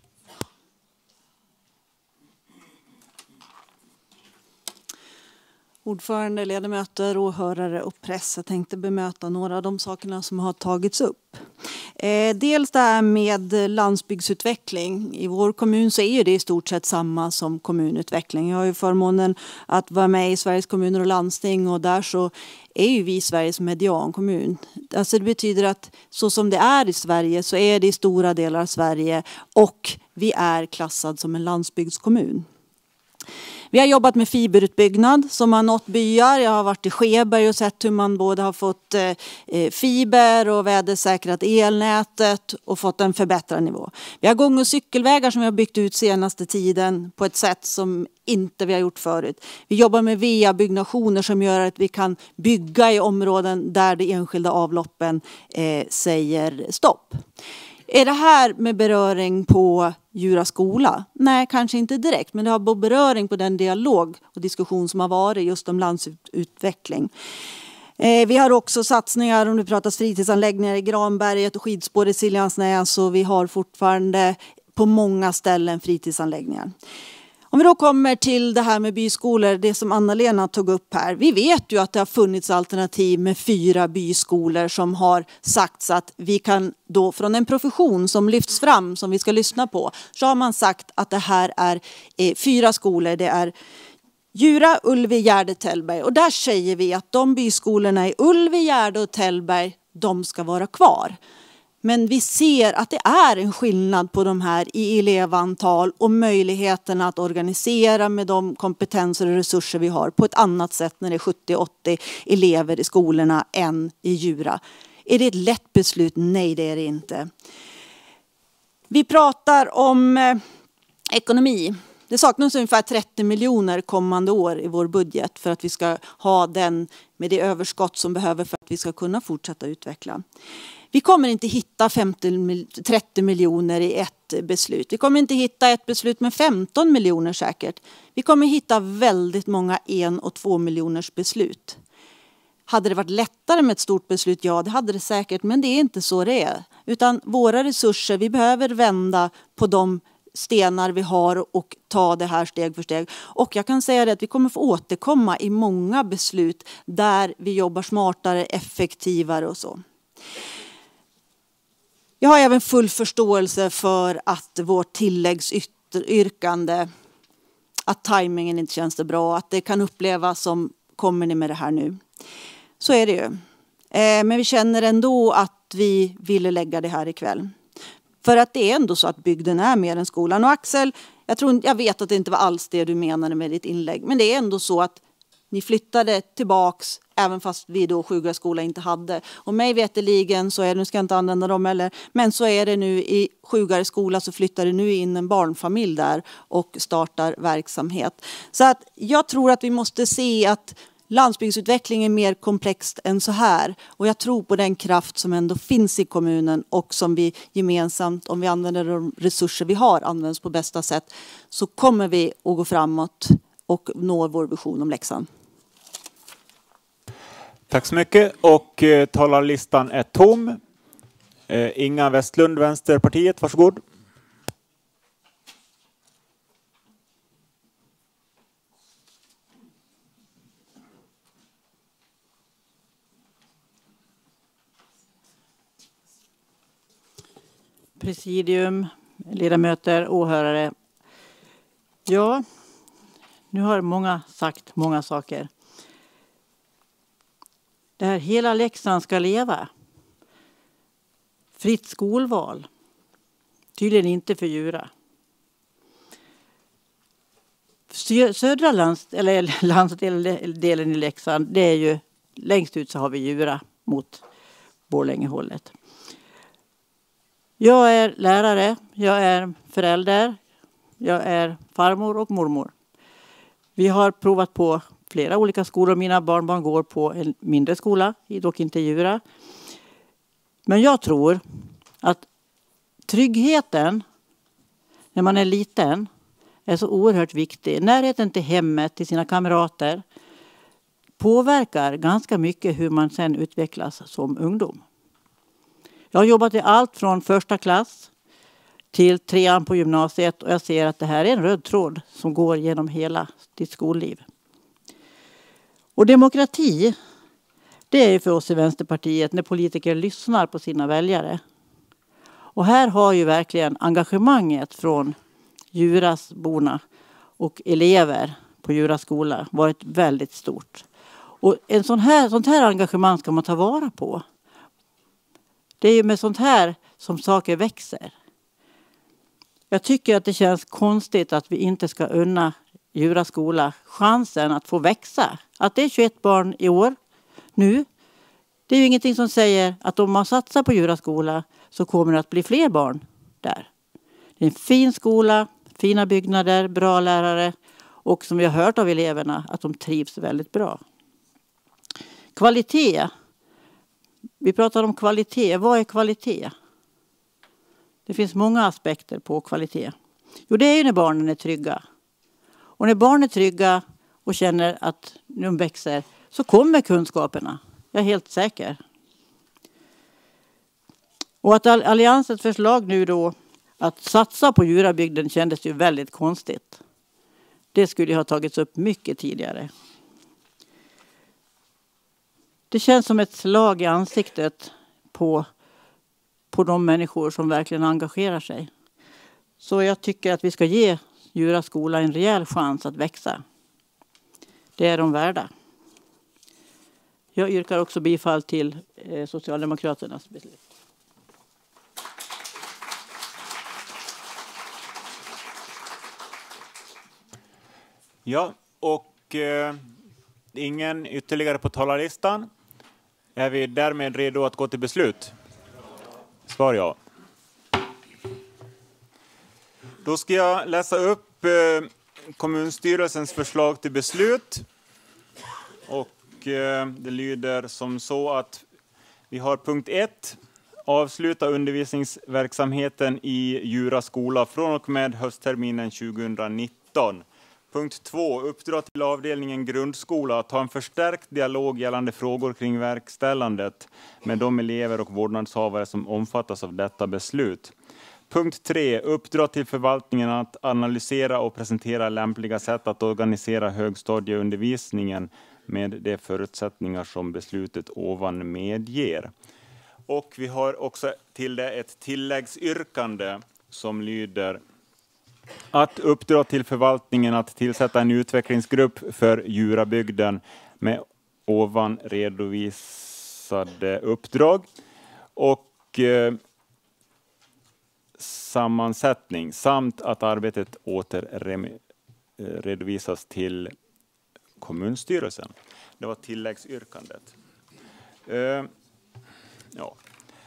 Speaker 4: Ordförande, ledamöter, åhörare och press. Jag tänkte bemöta några av de sakerna som har tagits upp. Eh, dels det här med landsbygdsutveckling. I vår kommun så är det i stort sett samma som kommunutveckling. Jag har ju förmånen att vara med i Sveriges kommuner och landsting och där så är ju vi Sveriges mediankommun. Alltså det betyder att så som det är i Sverige så är det i stora delar av Sverige och vi är klassad som en landsbygdskommun. Vi har jobbat med fiberutbyggnad som har nått byar. Jag har varit i Skeberg och sett hur man både har fått eh, fiber och vädersäkrat elnätet och fått en förbättrad nivå. Vi har gång- och cykelvägar som vi har byggt ut senaste tiden på ett sätt som inte vi har gjort förut. Vi jobbar med V A-byggnationer som gör att vi kan bygga i områden där de enskilda avloppen eh, säger stopp. Är det här med beröring på Djura skola? Nej, kanske inte direkt, men det har beröring på den dialog och diskussion som har varit just om landsutveckling. Eh, vi har också satsningar, om det pratas fritidsanläggningar i Granberget och skidspår i Siljansnäs, och vi har fortfarande på många ställen fritidsanläggningar. Om vi då kommer till det här med byskolor, det som Anna-Lena tog upp här. Vi vet ju att det har funnits alternativ med fyra byskolor som har sagts att vi kan då från en profession som lyfts fram som vi ska lyssna på. Så har man sagt att det här är eh, fyra skolor. Det är Djura, Ulvi, Gärde, Tällberg. Och där säger vi att de byskolorna i Ulvi, Gärde och Tällberg, de ska vara kvar. Men vi ser att det är en skillnad på de här i elevantal och möjligheten att organisera med de kompetenser och resurser vi har på ett annat sätt när det är sjuttio åttio elever i skolorna än i Djura. Är det ett lätt beslut? Nej, det är det inte. Vi pratar om eh, ekonomi. Det saknas ungefär trettio miljoner kommande år i vår budget för att vi ska ha den med det överskott som behöver för att vi ska kunna fortsätta utveckla. Vi kommer inte hitta femtio, trettio miljoner i ett beslut. Vi kommer inte hitta ett beslut med femton miljoner säkert. Vi kommer hitta väldigt många en- och två miljoners beslut. Hade det varit lättare med ett stort beslut? Ja, det hade det säkert. Men det är inte så det är. Utan våra resurser, vi behöver vända på de stenar vi har och ta det här steg för steg. Och jag kan säga det att vi kommer få återkomma i många beslut där vi jobbar smartare, effektivare och så. Jag har även full förståelse för att vårt tilläggsyrkande, att tajmingen inte känns det bra, att det kan upplevas som, kommer ni med det här nu? Så är det ju. Eh, men vi känner ändå att vi ville lägga det här ikväll. För att det är ändå så att bygden är mer än skolan. Och Axel, jag, tror, jag vet att det inte var alls det du menade med ditt inlägg, men det är ändå så att ni flyttade tillbaks även fast vi då Sjugarö skola inte hade. Och mig veteligen så är det, nu ska jag inte använda dem heller, men så är det nu i Sjugarö skola så flyttar det nu in en barnfamilj där och startar verksamhet. Så att jag tror att vi måste se att landsbygdsutveckling är mer komplext än så här. Och jag tror på den kraft som ändå finns i kommunen och som vi gemensamt, om vi använder de resurser vi har, används på bästa sätt, så kommer vi att gå framåt och nå vår vision om Leksand.
Speaker 1: Tack så mycket. Och eh, talarlistan är tom. Eh, Inga Westlund, Vänsterpartiet, varsågod.
Speaker 16: Presidium, ledamöter, åhörare. Ja, nu har många sagt många saker. Det här hela Leksand ska leva. Fritt skolval. Tydligen inte för Djura. Södra lands, eller landsdelen i Leksand, det är ju längst ut så har vi Djura mot Borlängehållet. Jag är lärare, jag är förälder, jag är farmor och mormor. Vi har provat på flera olika skolor. Mina barnbarn går på en mindre skola, dock inte Djura. Men jag tror att tryggheten när man är liten är så oerhört viktig. Närheten till hemmet, till sina kamrater påverkar ganska mycket hur man sen utvecklas som ungdom. Jag har jobbat i allt från första klass till trean på gymnasiet och jag ser att det här är en röd tråd som går genom hela ditt skolliv. Och demokrati, det är ju för oss i Vänsterpartiet när politiker lyssnar på sina väljare. Och här har ju verkligen engagemanget från Djurasborna och elever på Djura skola varit väldigt stort. Och en sån här, sånt här engagemang ska man ta vara på. Det är ju med sånt här som saker växer. Jag tycker att det känns konstigt att vi inte ska unna Djura skola chansen att få växa. Att det är tjugoett barn i år nu. Det är ju ingenting som säger att om man satsar på Djura skola så kommer det att bli fler barn där. Det är en fin skola, fina byggnader, bra lärare och som vi har hört av eleverna att de trivs väldigt bra. Kvalitet. Vi pratar om kvalitet. Vad är kvalitet? Det finns många aspekter på kvalitet. Jo, det är ju när barnen är trygga. Och när barn är trygga och känner att de växer så kommer kunskaperna. Jag är helt säker. Och att alliansens förslag nu då att satsa på Djurabygden kändes ju väldigt konstigt. Det skulle ju ha tagits upp mycket tidigare. Det känns som ett slag i ansiktet på, på de människor som verkligen engagerar sig. Så jag tycker att vi ska ge Djura skola en rejäl chans att växa. Det är de värda. Jag yrkar också bifall till eh, Socialdemokraternas beslut.
Speaker 1: Ja, och eh, ingen ytterligare på talarlistan. Är vi därmed redo att gå till beslut? Svar ja. Då ska jag läsa upp eh, kommunstyrelsens förslag till beslut. Och eh, det lyder som så att vi har punkt ett. Avsluta undervisningsverksamheten i Djura skola från och med höstterminen tjugonitton. Punkt två. Uppdra till avdelningen grundskola att ha en förstärkt dialog gällande frågor kring verkställandet med de elever och vårdnadshavare som omfattas av detta beslut. Punkt tre. Uppdra till förvaltningen att analysera och presentera lämpliga sätt att organisera högstadieundervisningen med de förutsättningar som beslutet ovan medger. Och vi har också till det ett tilläggsyrkande som lyder att uppdra till förvaltningen att tillsätta en utvecklingsgrupp för Djurabygden med ovan redovisade uppdrag och eh, sammansättning samt att arbetet återredovisas till kommunstyrelsen. Det var tilläggsyrkandet. Uh, ja.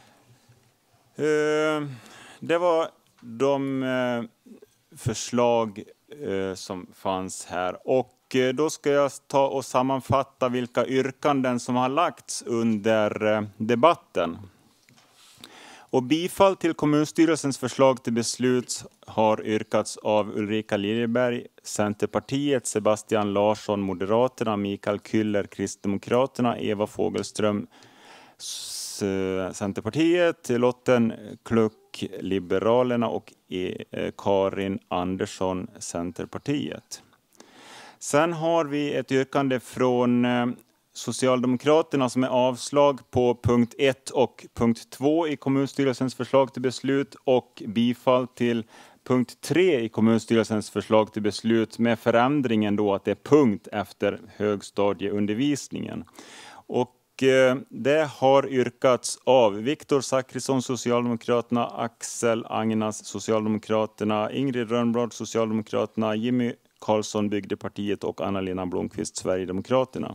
Speaker 1: Uh, det var de uh, förslag uh, som fanns här. Och uh, då ska jag ta och sammanfatta vilka yrkanden som har lagts under uh, debatten. Och bifall till kommunstyrelsens förslag till beslut har yrkats av Ulrika Liljeberg, Centerpartiet, Sebastian Larsson, Moderaterna, Mikael Kyller, Kristdemokraterna, Eva Fågelström, Centerpartiet, Lotten Kluck, Liberalerna och Karin Andersson, Centerpartiet. Sen har vi ett yrkande från Socialdemokraterna som är avslag på punkt ett och punkt två i kommunstyrelsens förslag till beslut och bifall till punkt tre i kommunstyrelsens förslag till beslut med förändringen då att det är punkt efter högstadieundervisningen. Och eh, det har yrkats av Viktor Zachrisson, Socialdemokraterna, Axel Agnas, Socialdemokraterna, Ingrid Rönnblad, Socialdemokraterna, Jimmy Karlsson, Bygdepartiet och Anna-Lena Blomqvist, Sverigedemokraterna.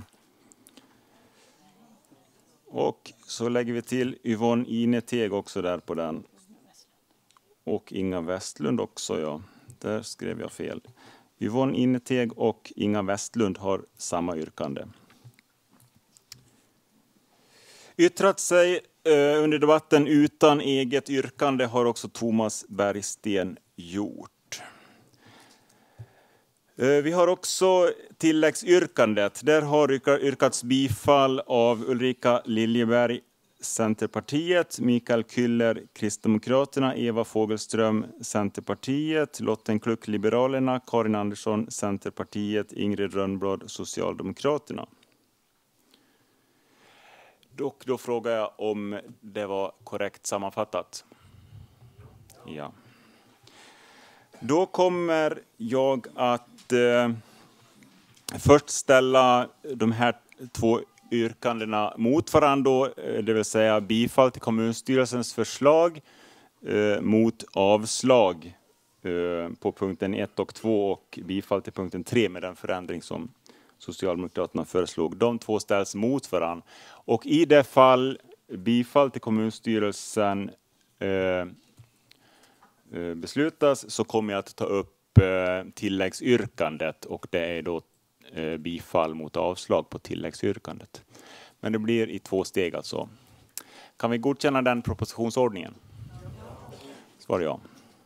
Speaker 1: Och så lägger vi till Yvonne Ineteg också där på den. Och Inga Westlund också, ja. Där skrev jag fel. Yvonne Ineteg och Inga Westlund har samma yrkande. Yttrat sig eh, under debatten utan eget yrkande har också Thomas Bergsten gjort. Eh, vi har också tilläggsyrkandet. Där har yrka, yrkats bifall av Ulrika Liljeberg, Centerpartiet, Mikael Kyller, Kristdemokraterna, Eva Fogelström, Centerpartiet, Lotten Kluck, Liberalerna, Karin Andersson, Centerpartiet, Ingrid Rönnblad, Socialdemokraterna. Och då frågar jag om det var korrekt sammanfattat. Ja. Då kommer jag att eh, först ställa de här två yrkandena mot varandra, det vill säga bifall till kommunstyrelsens förslag eh, mot avslag eh, på punkten ett och två och bifall till punkten tre med den förändring som Socialdemokraterna föreslog. De två ställs mot varandra. Och i det fall bifall till kommunstyrelsen eh, eh, beslutas så kommer jag att ta upp eh, tilläggsyrkandet och det är då eh, bifall mot avslag på tilläggsyrkandet. Men det blir i två steg alltså. Kan vi godkänna den propositionsordningen? Svar ja.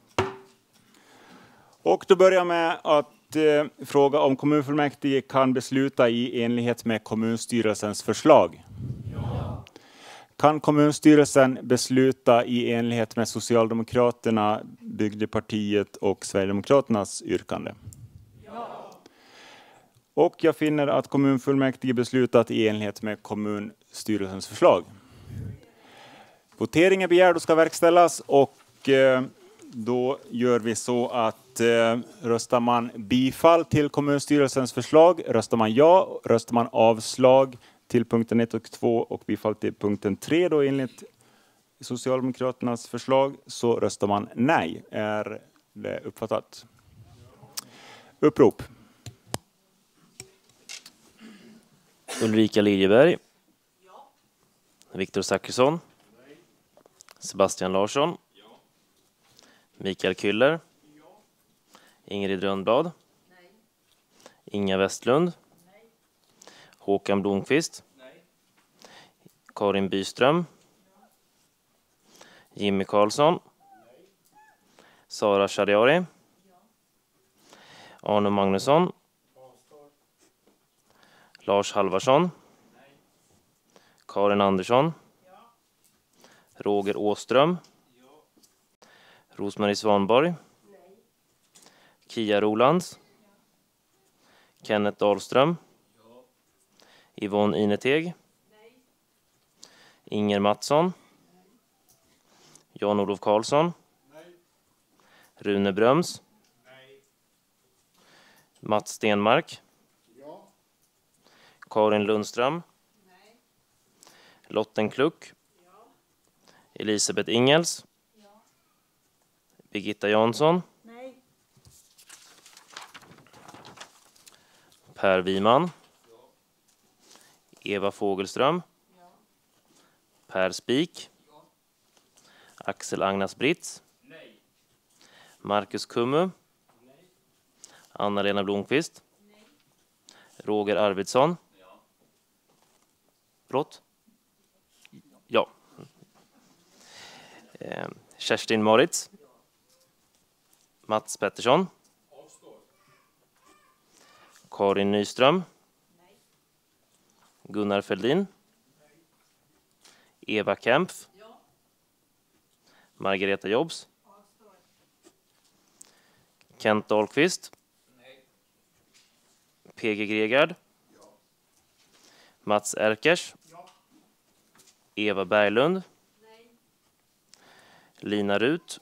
Speaker 1: Och då börjar jag med att eh, fråga om kommunfullmäktige kan besluta i enlighet med kommunstyrelsens förslag. Ja. Kan kommunstyrelsen besluta i enlighet med Socialdemokraterna, Bygdepartiet och Sverigedemokraternas yrkande? Ja. Och jag finner att kommunfullmäktige beslutat i enlighet med kommunstyrelsens förslag. Voteringen begärd och ska verkställas och eh, då gör vi så att eh, röstar man bifall till kommunstyrelsens förslag, röstar man ja, röstar man avslag till punkten ett och två och bifall till punkten tre då enligt Socialdemokraternas förslag så röstar man nej. Är det uppfattat? Upprop.
Speaker 2: Ulrika Liljeberg. Ja. Viktor Zachrisson. Nej. Sebastian Larsson. Ja. Mikael Kyller. Ja. Ingrid Rönnblad. Nej. Inga Westlund. Nej. Håkan Blomqvist. Nej. Karin Byström. Ja. Jimmy Karlsson. Nej. Sara Shadiari. Ja. Arne Magnusson. Lars Halvarsson. Nej. Karin Andersson. Ja. Roger Åström. Ja. Rosmarie Svanborg. Nej. Kia Rolands. Ja. Kenneth Dahlström. Ja. Yvonne Ineteg. Nej. Inger Mattsson. Nej. Jan-Olof Karlsson. Nej. Rune Bröms. Nej. Mats Stenmark. Karin Lundström. Nej. Lotten Kluck. Ja. Elisabeth Ingels. Ja. Birgitta Jansson. Nej. Per Wiman. Ja. Eva Fogelström. Ja. Per Spik. Ja. Axel Agnas Britz. Nej. Marcus Kummu. Nej. Anna-Lena Blomqvist. Nej. Roger Arvidsson. Förlåt? Ja. Eh, Kerstin Moritz. Mats Pettersson. Karin Nyström. Gunnar Fälldin. Eva Kempf. Margareta Jobs. Kent Dahlqvist. P G Gregard. Mats Erkers. Ja. Eva Berglund. Nej. Lina Rut.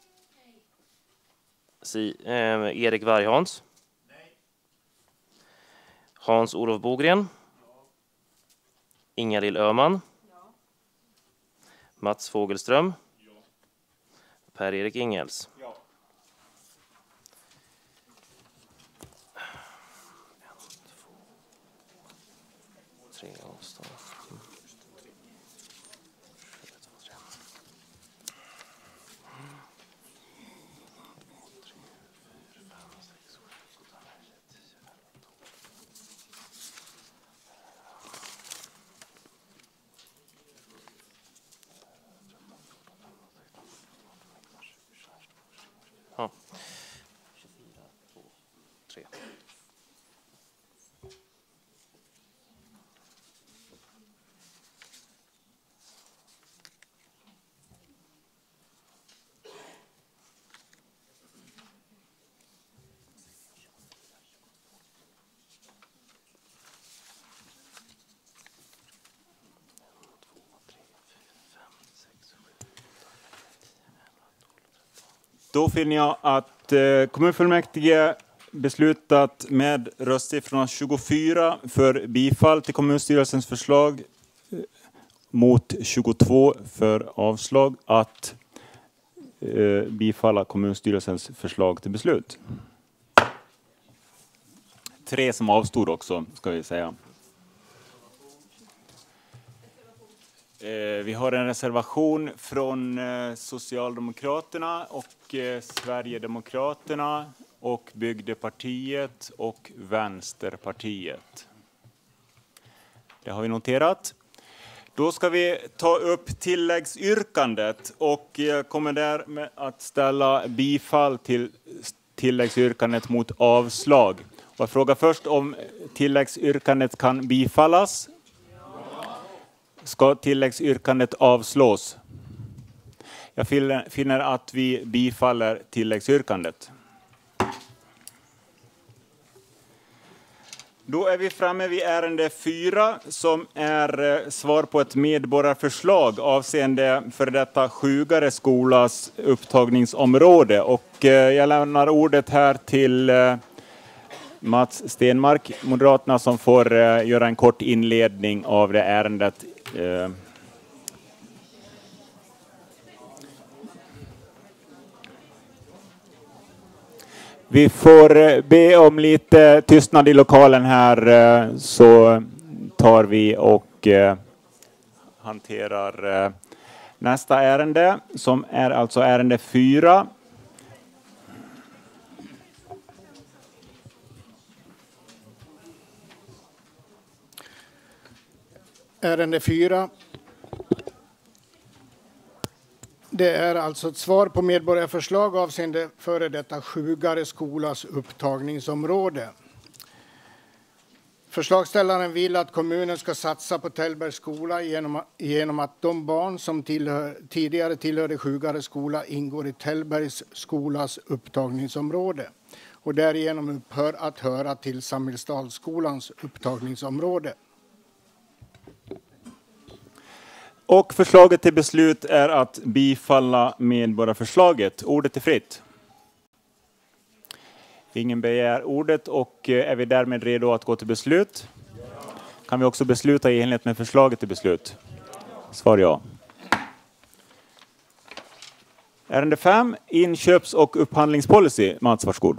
Speaker 2: Si, eh, Erik Varghans. Nej. Hans-Olof Bogren. Ja. Ingalill Öhman. Ja. Mats Fogelström. Ja. Per-Erik Ingels. Ja. Tre avstånd. Mm. Ja.
Speaker 1: Då finner jag att eh, kommunfullmäktige beslutat med röstsiffrorna tjugofyra för bifall till kommunstyrelsens förslag eh, mot tjugotvå för avslag att eh, bifalla kommunstyrelsens förslag till beslut. Tre som avstod också, ska vi säga. Vi har en reservation från Socialdemokraterna och Sverigedemokraterna och Bygdepartiet och Vänsterpartiet. Det har vi noterat. Då ska vi ta upp tilläggsyrkandet och jag kommer där med att ställa bifall till tilläggsyrkandet mot avslag. Och jag frågar först om tilläggsyrkandet kan bifallas. Ska tilläggsyrkandet avslås? Jag finner att vi bifaller tilläggsyrkandet. Då är vi framme vid ärende fyra som är svar på ett medborgarförslag avseende för detta Skugare skolas upptagningsområde. Och jag lämnar ordet här till Mats Stenmark, Moderaterna, som får göra en kort inledning av det ärendet. Vi får be om lite tystnad i lokalen här så tar vi och hanterar nästa ärende som är alltså ärende fyra.
Speaker 17: Ärende fyra. Det är alltså ett svar på medborgarförslag avseende före detta Skugare skolas upptagningsområde. Förslagsställaren vill att kommunen ska satsa på Tällbergs skola genom, genom att de barn som tillhör, tidigare tillhörde Skugare skola ingår i Tällbergs skolas upptagningsområde och därigenom upphör att höra till Samhällsdalsskolans upptagningsområde.
Speaker 1: Och förslaget till beslut är att bifalla medborgarförslaget. Ordet är fritt. Ingen begär ordet och är vi därmed redo att gå till beslut? Kan vi också besluta i enlighet med förslaget till beslut? Svar ja. Ärende fem, inköps- och upphandlingspolicy. Mats, varsågod.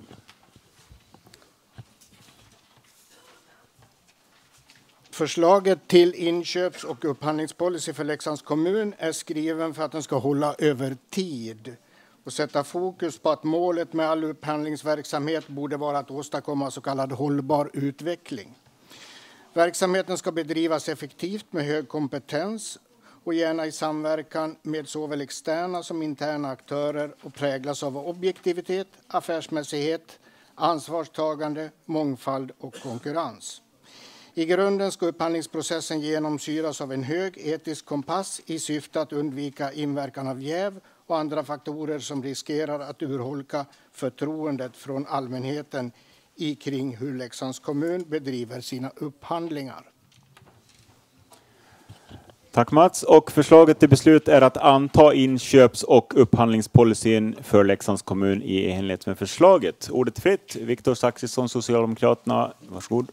Speaker 17: Förslaget till inköps- och upphandlingspolicy för Leksands kommun är skriven för att den ska hålla över tid och sätta fokus på att målet med all upphandlingsverksamhet borde vara att åstadkomma så kallad hållbar utveckling. Verksamheten ska bedrivas effektivt med hög kompetens och gärna i samverkan med såväl externa som interna aktörer och präglas av objektivitet, affärsmässighet, ansvarstagande, mångfald och konkurrens. I grunden ska upphandlingsprocessen genomsyras av en hög etisk kompass i syfte att undvika inverkan av jäv och andra faktorer som riskerar att urholka förtroendet från allmänheten i kring hur Leksands kommun bedriver sina upphandlingar.
Speaker 1: Tack Mats. Och förslaget till beslut är att anta inköps- och upphandlingspolicyn för Leksands kommun i enlighet med förslaget. Ordet fritt. Viktor Saxisson, Socialdemokraterna. Varsågod.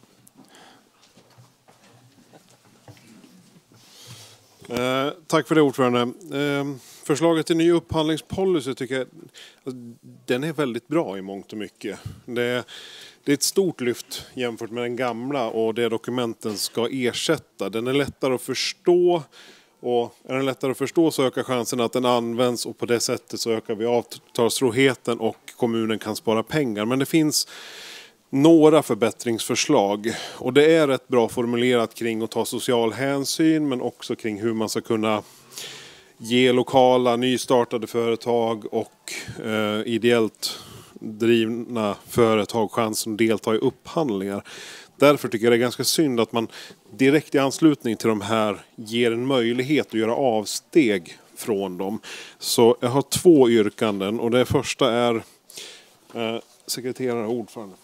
Speaker 5: Eh, tack för det, ordförande. Eh, förslaget till ny upphandlingspolicy tycker jag alltså, den är väldigt bra i mångt och mycket. Det, det är ett stort lyft jämfört med den gamla och det dokumenten ska ersätta. Den är lättare att förstå och är den lättare att förstå så ökar chansen att den används och på det sättet så ökar vi avtalstroheten och kommunen kan spara pengar. Men det finns några förbättringsförslag och det är rätt bra formulerat kring att ta social hänsyn men också kring hur man ska kunna ge lokala nystartade företag och eh, ideellt drivna företag chansen att delta i upphandlingar. Därför tycker jag det är ganska synd att man direkt i anslutning till de här ger en möjlighet att göra avsteg från dem. Så jag har två yrkanden och det första är eh, sekreterare och ordförande.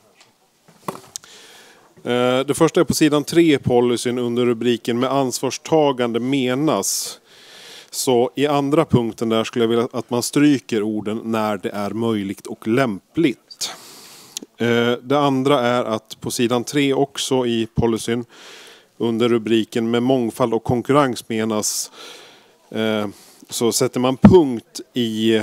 Speaker 5: Eh, det första är på sidan tre i policyn under rubriken med ansvarstagande menas. Så i andra punkten där skulle jag vilja att man stryker orden när det är möjligt och lämpligt. Eh, det andra är att på sidan tre också i policyn under rubriken med mångfald och konkurrens menas eh, så sätter man punkt i,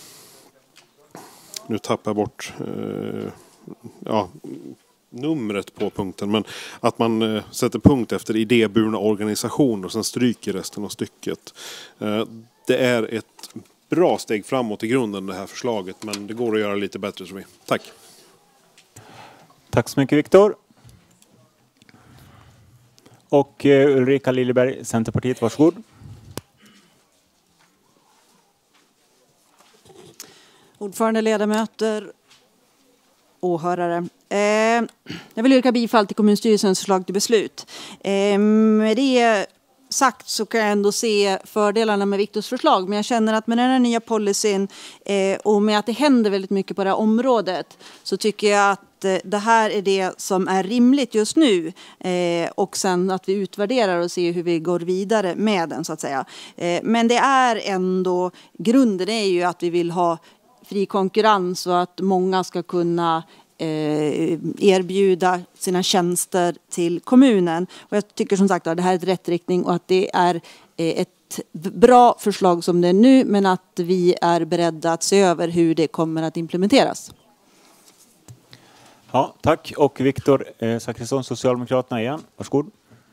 Speaker 5: nu tappar jag bort eh, ja, numret på punkten, men att man eh, sätter punkt efter idéburna organisationer och sen stryker resten av stycket. Eh, det är ett bra steg framåt i grunden det här förslaget, men det går att göra lite bättre så vi. Tack.
Speaker 1: Tack så mycket Viktor. Och eh, Ulrika Liljeberg, Centerpartiet, varsågod.
Speaker 4: Ordförande, ledamöter, åhörare. Eh, jag vill yrka bifall till kommunstyrelsens förslag till beslut. Eh, med det sagt så kan jag ändå se fördelarna med Viktors förslag. Men jag känner att med den här nya policyn eh, och med att det händer väldigt mycket på det här området så tycker jag att eh, det här är det som är rimligt just nu. Eh, och sen att vi utvärderar och ser hur vi går vidare med den så att säga. Eh, men det är ändå, grunden är ju att vi vill ha fri konkurrens och att många ska kunna eh, erbjuda sina tjänster till kommunen. Och jag tycker som sagt att det här är ett rätt riktning och att det är eh, ett bra förslag som det är nu, men att vi är beredda att se över hur det kommer att implementeras.
Speaker 1: Ja, tack. Och Viktor eh, Zachrisson, Socialdemokraterna igen. Varsågod.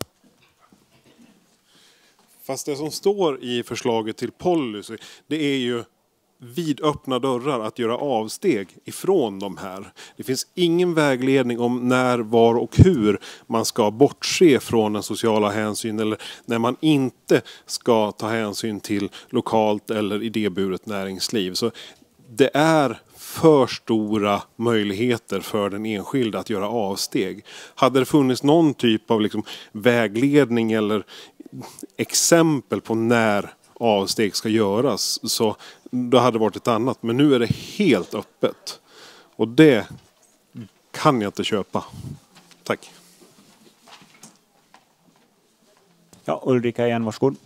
Speaker 5: Fast det som står i förslaget till policy, det är ju vid öppna dörrar att göra avsteg ifrån de här. Det finns ingen vägledning om när, var och hur man ska bortse från den sociala hänsyn eller när man inte ska ta hänsyn till lokalt eller idéburet näringsliv. Så det är för stora möjligheter för den enskilda att göra avsteg. Hade det funnits någon typ av liksom vägledning eller exempel på när avsteg ska göras så då hade det varit ett annat. Men nu är det helt öppet. Och det kan jag inte köpa. Tack.
Speaker 1: Ja, Ulrika igen, varsågod.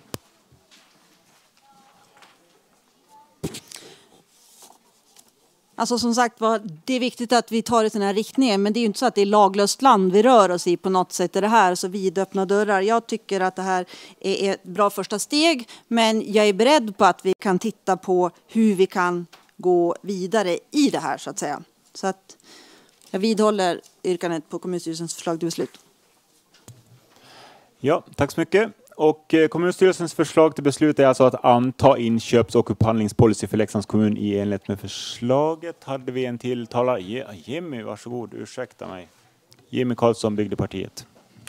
Speaker 4: Alltså som sagt var, det är viktigt att vi tar i den här riktningen, men det är ju inte så att det är laglöst land vi rör oss i på något sätt. Är det här så vidöppna dörrar. Jag tycker att det här är ett bra första steg, men jag är beredd på att vi kan titta på hur vi kan gå vidare i det här så att säga. Så att jag vidhåller yrkandet på kommunstyrelsens förslag till beslut.
Speaker 1: Ja, tack så mycket. Och kommunstyrelsens förslag till beslut är alltså att anta inköps- och upphandlingspolicy för Leksands kommun i enlighet med förslaget. Hade vi en till talare? Jimmy, varsågod. Ursäkta mig. Jimmy Karlsson, Bygdepartiet.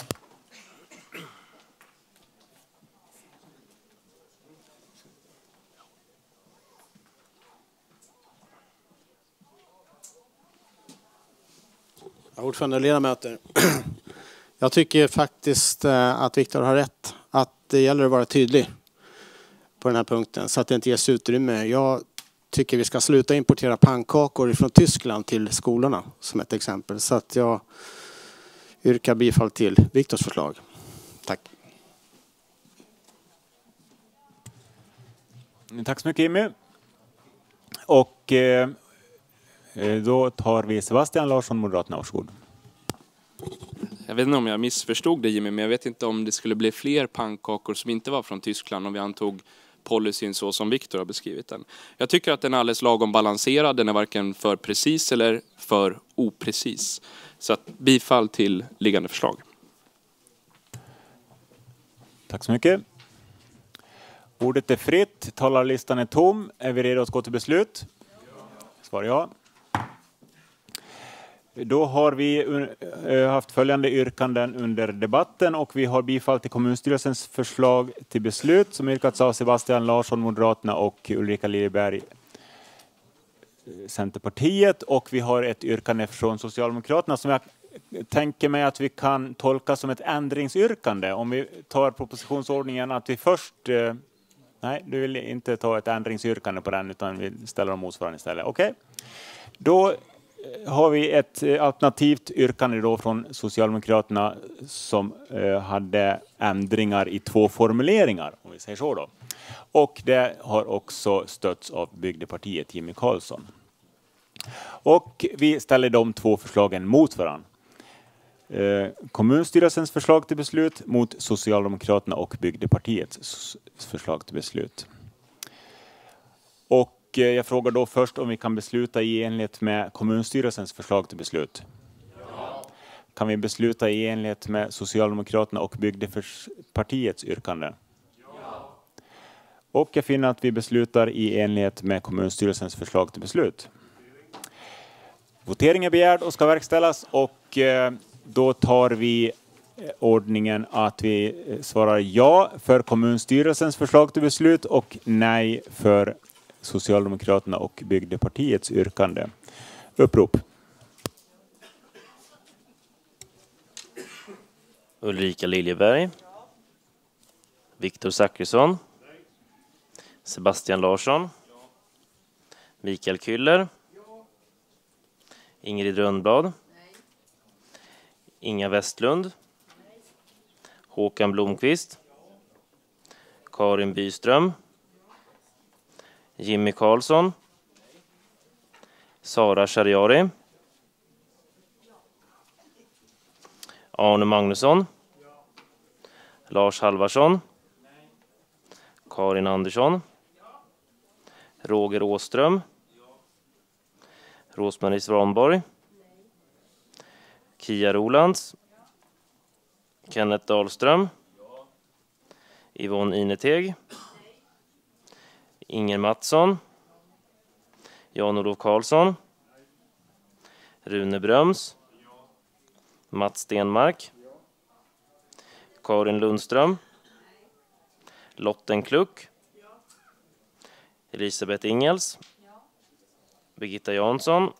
Speaker 9: Ordförande och ledamöter. Jag tycker faktiskt att Viktor har rätt. Att det gäller att vara tydlig på den här punkten så att det inte ges utrymme. Jag tycker vi ska sluta importera pannkakor från Tyskland till skolorna som ett exempel. Så att jag yrkar bifall till Viktors förslag. Tack.
Speaker 1: Tack så mycket Jimmy. Och eh, då tar vi Sebastian Larsson, Moderaterna. Varsågod.
Speaker 6: Jag vet inte om jag missförstod det Jimmy, men jag vet inte om det skulle bli fler pannkakor som inte var från Tyskland om vi antog policyn så som Viktor har beskrivit den. Jag tycker att den är alldeles lagom balanserad. Den är varken för precis eller för oprecis. Så att bifall till liggande förslag.
Speaker 1: Tack så mycket. Ordet är fritt. Talarlistan är tom. Är vi redo att gå till beslut? Svar ja. Då har vi haft följande yrkanden under debatten och vi har bifall till kommunstyrelsens förslag till beslut som yrkats av Sebastian Larsson, Moderaterna och Ulrika Liljeberg, Centerpartiet. Och vi har ett yrkande från Socialdemokraterna som jag tänker mig att vi kan tolka som ett ändringsyrkande. Om vi tar propositionsordningen att vi först... Nej, du vill inte ta ett ändringsyrkande på den utan vi ställer dem motsvarande istället. Okej. Okay. Då har vi ett alternativt yrkande då från Socialdemokraterna som eh, hade ändringar i två formuleringar, om vi säger så då. Och det har också stötts av Bygdepartiet Jimmy Karlsson. Och vi ställer de två förslagen mot varandra. Eh, kommunstyrelsens förslag till beslut mot Socialdemokraterna och Bygdepartiets förslag till beslut. Och jag frågar då först om vi kan besluta i enlighet med kommunstyrelsens förslag till beslut. Ja. Kan vi besluta i enlighet med Socialdemokraterna och Bygdepartiets yrkande? Ja. Och jag finner att vi beslutar i enlighet med kommunstyrelsens förslag till beslut. Votering är begärd och ska verkställas och då tar vi ordningen att vi svarar ja för kommunstyrelsens förslag till beslut och nej för Socialdemokraterna och Bygdepartiets yrkande. Upprop.
Speaker 2: Ulrika Liljeberg. Viktor Zachrisson. Sebastian Larsson. Mikael Kyller. Ingrid Rönnblad. Inga Westlund. Håkan Blomqvist. Karin Byström. Jimmy Karlsson. Sara Shariari. Arne Magnusson. Lars Halvarsson. Karin Andersson. Roger Åström. Rosmarie Svanborg. Kia Rolands. Kenneth Dahlström. Yvonne Ineteg. Inger Mattsson. Jan-Olof Karlsson. Rune Bröms. Mats Stenmark. Karin Lundström. Lotten Kluck. Elisabeth Ingels. Birgitta Jansson.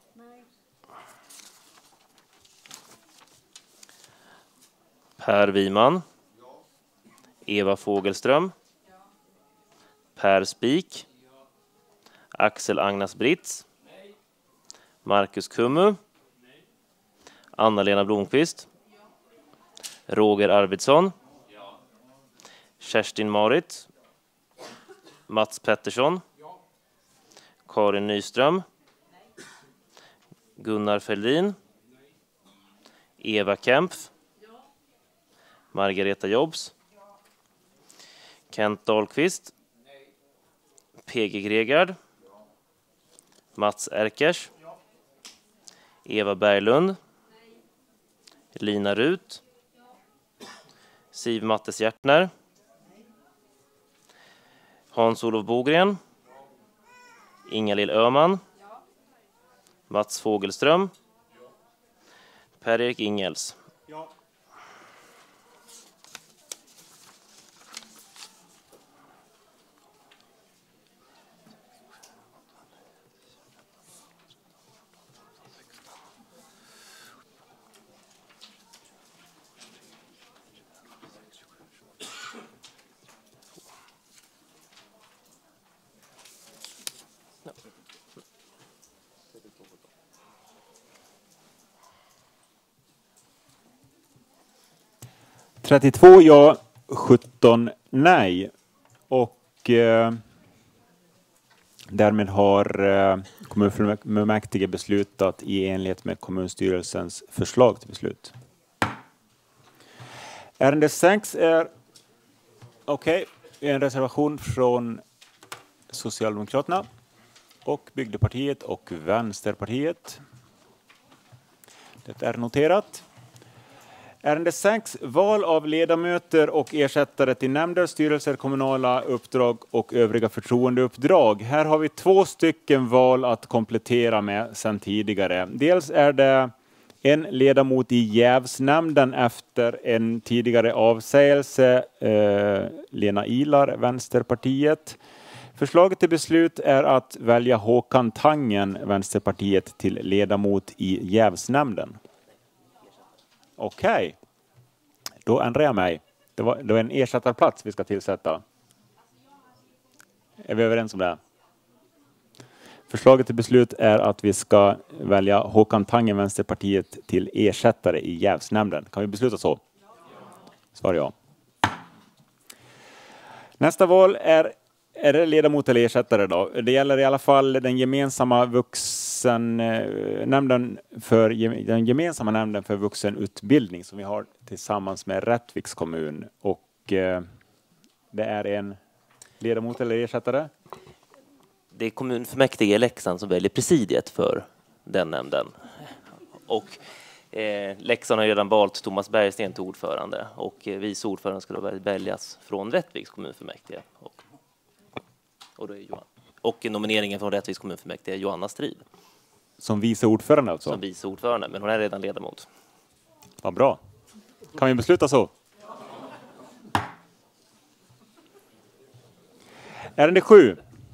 Speaker 2: Per Wiman. Eva Fogelström. Per Spik. Axel Agnas Britz. Marcus Kummu. Anna-Lena Blomqvist. Roger Arvidsson. Kerstin Marit. Mats Pettersson. Karin Nyström. Gunnar Fälldin. Eva Kempf. Margareta Jobs. Kent Dahlqvist. P G Gregard. Mats Erkers. Eva Berglund. Lina Rut. Siv Mattes Hjärtner. Hans-Olof Bogren. Inga-Lill Öhman. Mats Fogelström. Per-Erik Ingels.
Speaker 1: trettiotvå ja, sjutton nej. Och eh, därmed har eh, kommunfullmäktige beslutat i enlighet med kommunstyrelsens förslag till beslut. Ärende sex är okej, okay, en reservation från Socialdemokraterna och Bygdepartiet och Vänsterpartiet. Det är noterat. Ärende sex, val av ledamöter och ersättare till nämnder, styrelser, kommunala uppdrag och övriga förtroendeuppdrag. Här har vi två stycken val att komplettera med sedan tidigare. Dels är det En ledamot i jävsnämnden efter en tidigare avsägelse, eh, Lena Ilar, Vänsterpartiet. Förslaget till beslut är att välja Håkan Tangen, Vänsterpartiet, till ledamot i jävsnämnden. Okej, okay. Då ändrar jag mig. Det var, det var en ersättarplats vi ska tillsätta. Är vi överens om det? Förslaget till beslut är att vi ska välja Håkan Tangen, Vänsterpartiet, till ersättare i jävsnämnden. Kan vi besluta så? Svar ja. Nästa val är, är det ledamot eller ersättare då? Det gäller i alla fall den gemensamma vuxennämnden för den gemensamma nämnden för vuxenutbildning som vi har tillsammans med Rättviks kommun. Och eh, det är en ledamot eller ersättare?
Speaker 2: Det är kommunfullmäktige i Leksand som väljer presidiet för den nämnden. Och eh, Leksand har redan valt Thomas Bergsten till ordförande. Och eh, vice ordförande ska då väljas från Rättviks kommunfullmäktige. Och, och, då är Johan, och nomineringen från Rättviks kommunfullmäktige är Johanna Strid.
Speaker 1: Som vice ordförande alltså?
Speaker 2: Som vice ordförande, men hon är redan ledamot.
Speaker 1: Vad bra. Kan vi besluta så? Ärende sju.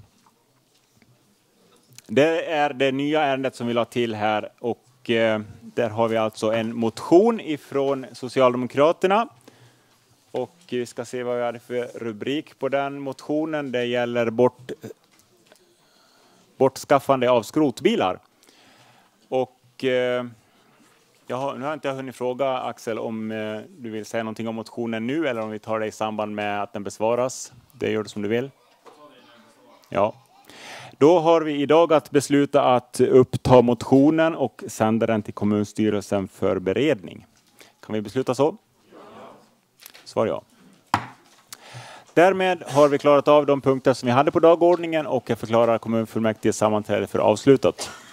Speaker 1: Det är det nya ärendet som vi la till här och eh, där har vi alltså en motion ifrån Socialdemokraterna. Och vi ska se vad vi hade för rubrik på den motionen. Det gäller bort, bortskaffande av skrotbilar. Och eh, jag har, nu har inte jag hunnit fråga Axel om eh, du vill säga någonting om motionen nu eller om vi tar det i samband med att den besvaras. Det gör du som du vill. Ja. Då har vi idag att besluta att uppta motionen och sända den till kommunstyrelsen för beredning. Kan vi besluta så? Svar ja. Därmed har vi klarat av de punkter som vi hade på dagordningen och jag förklarar kommunfullmäktiges sammanträde för avslutat.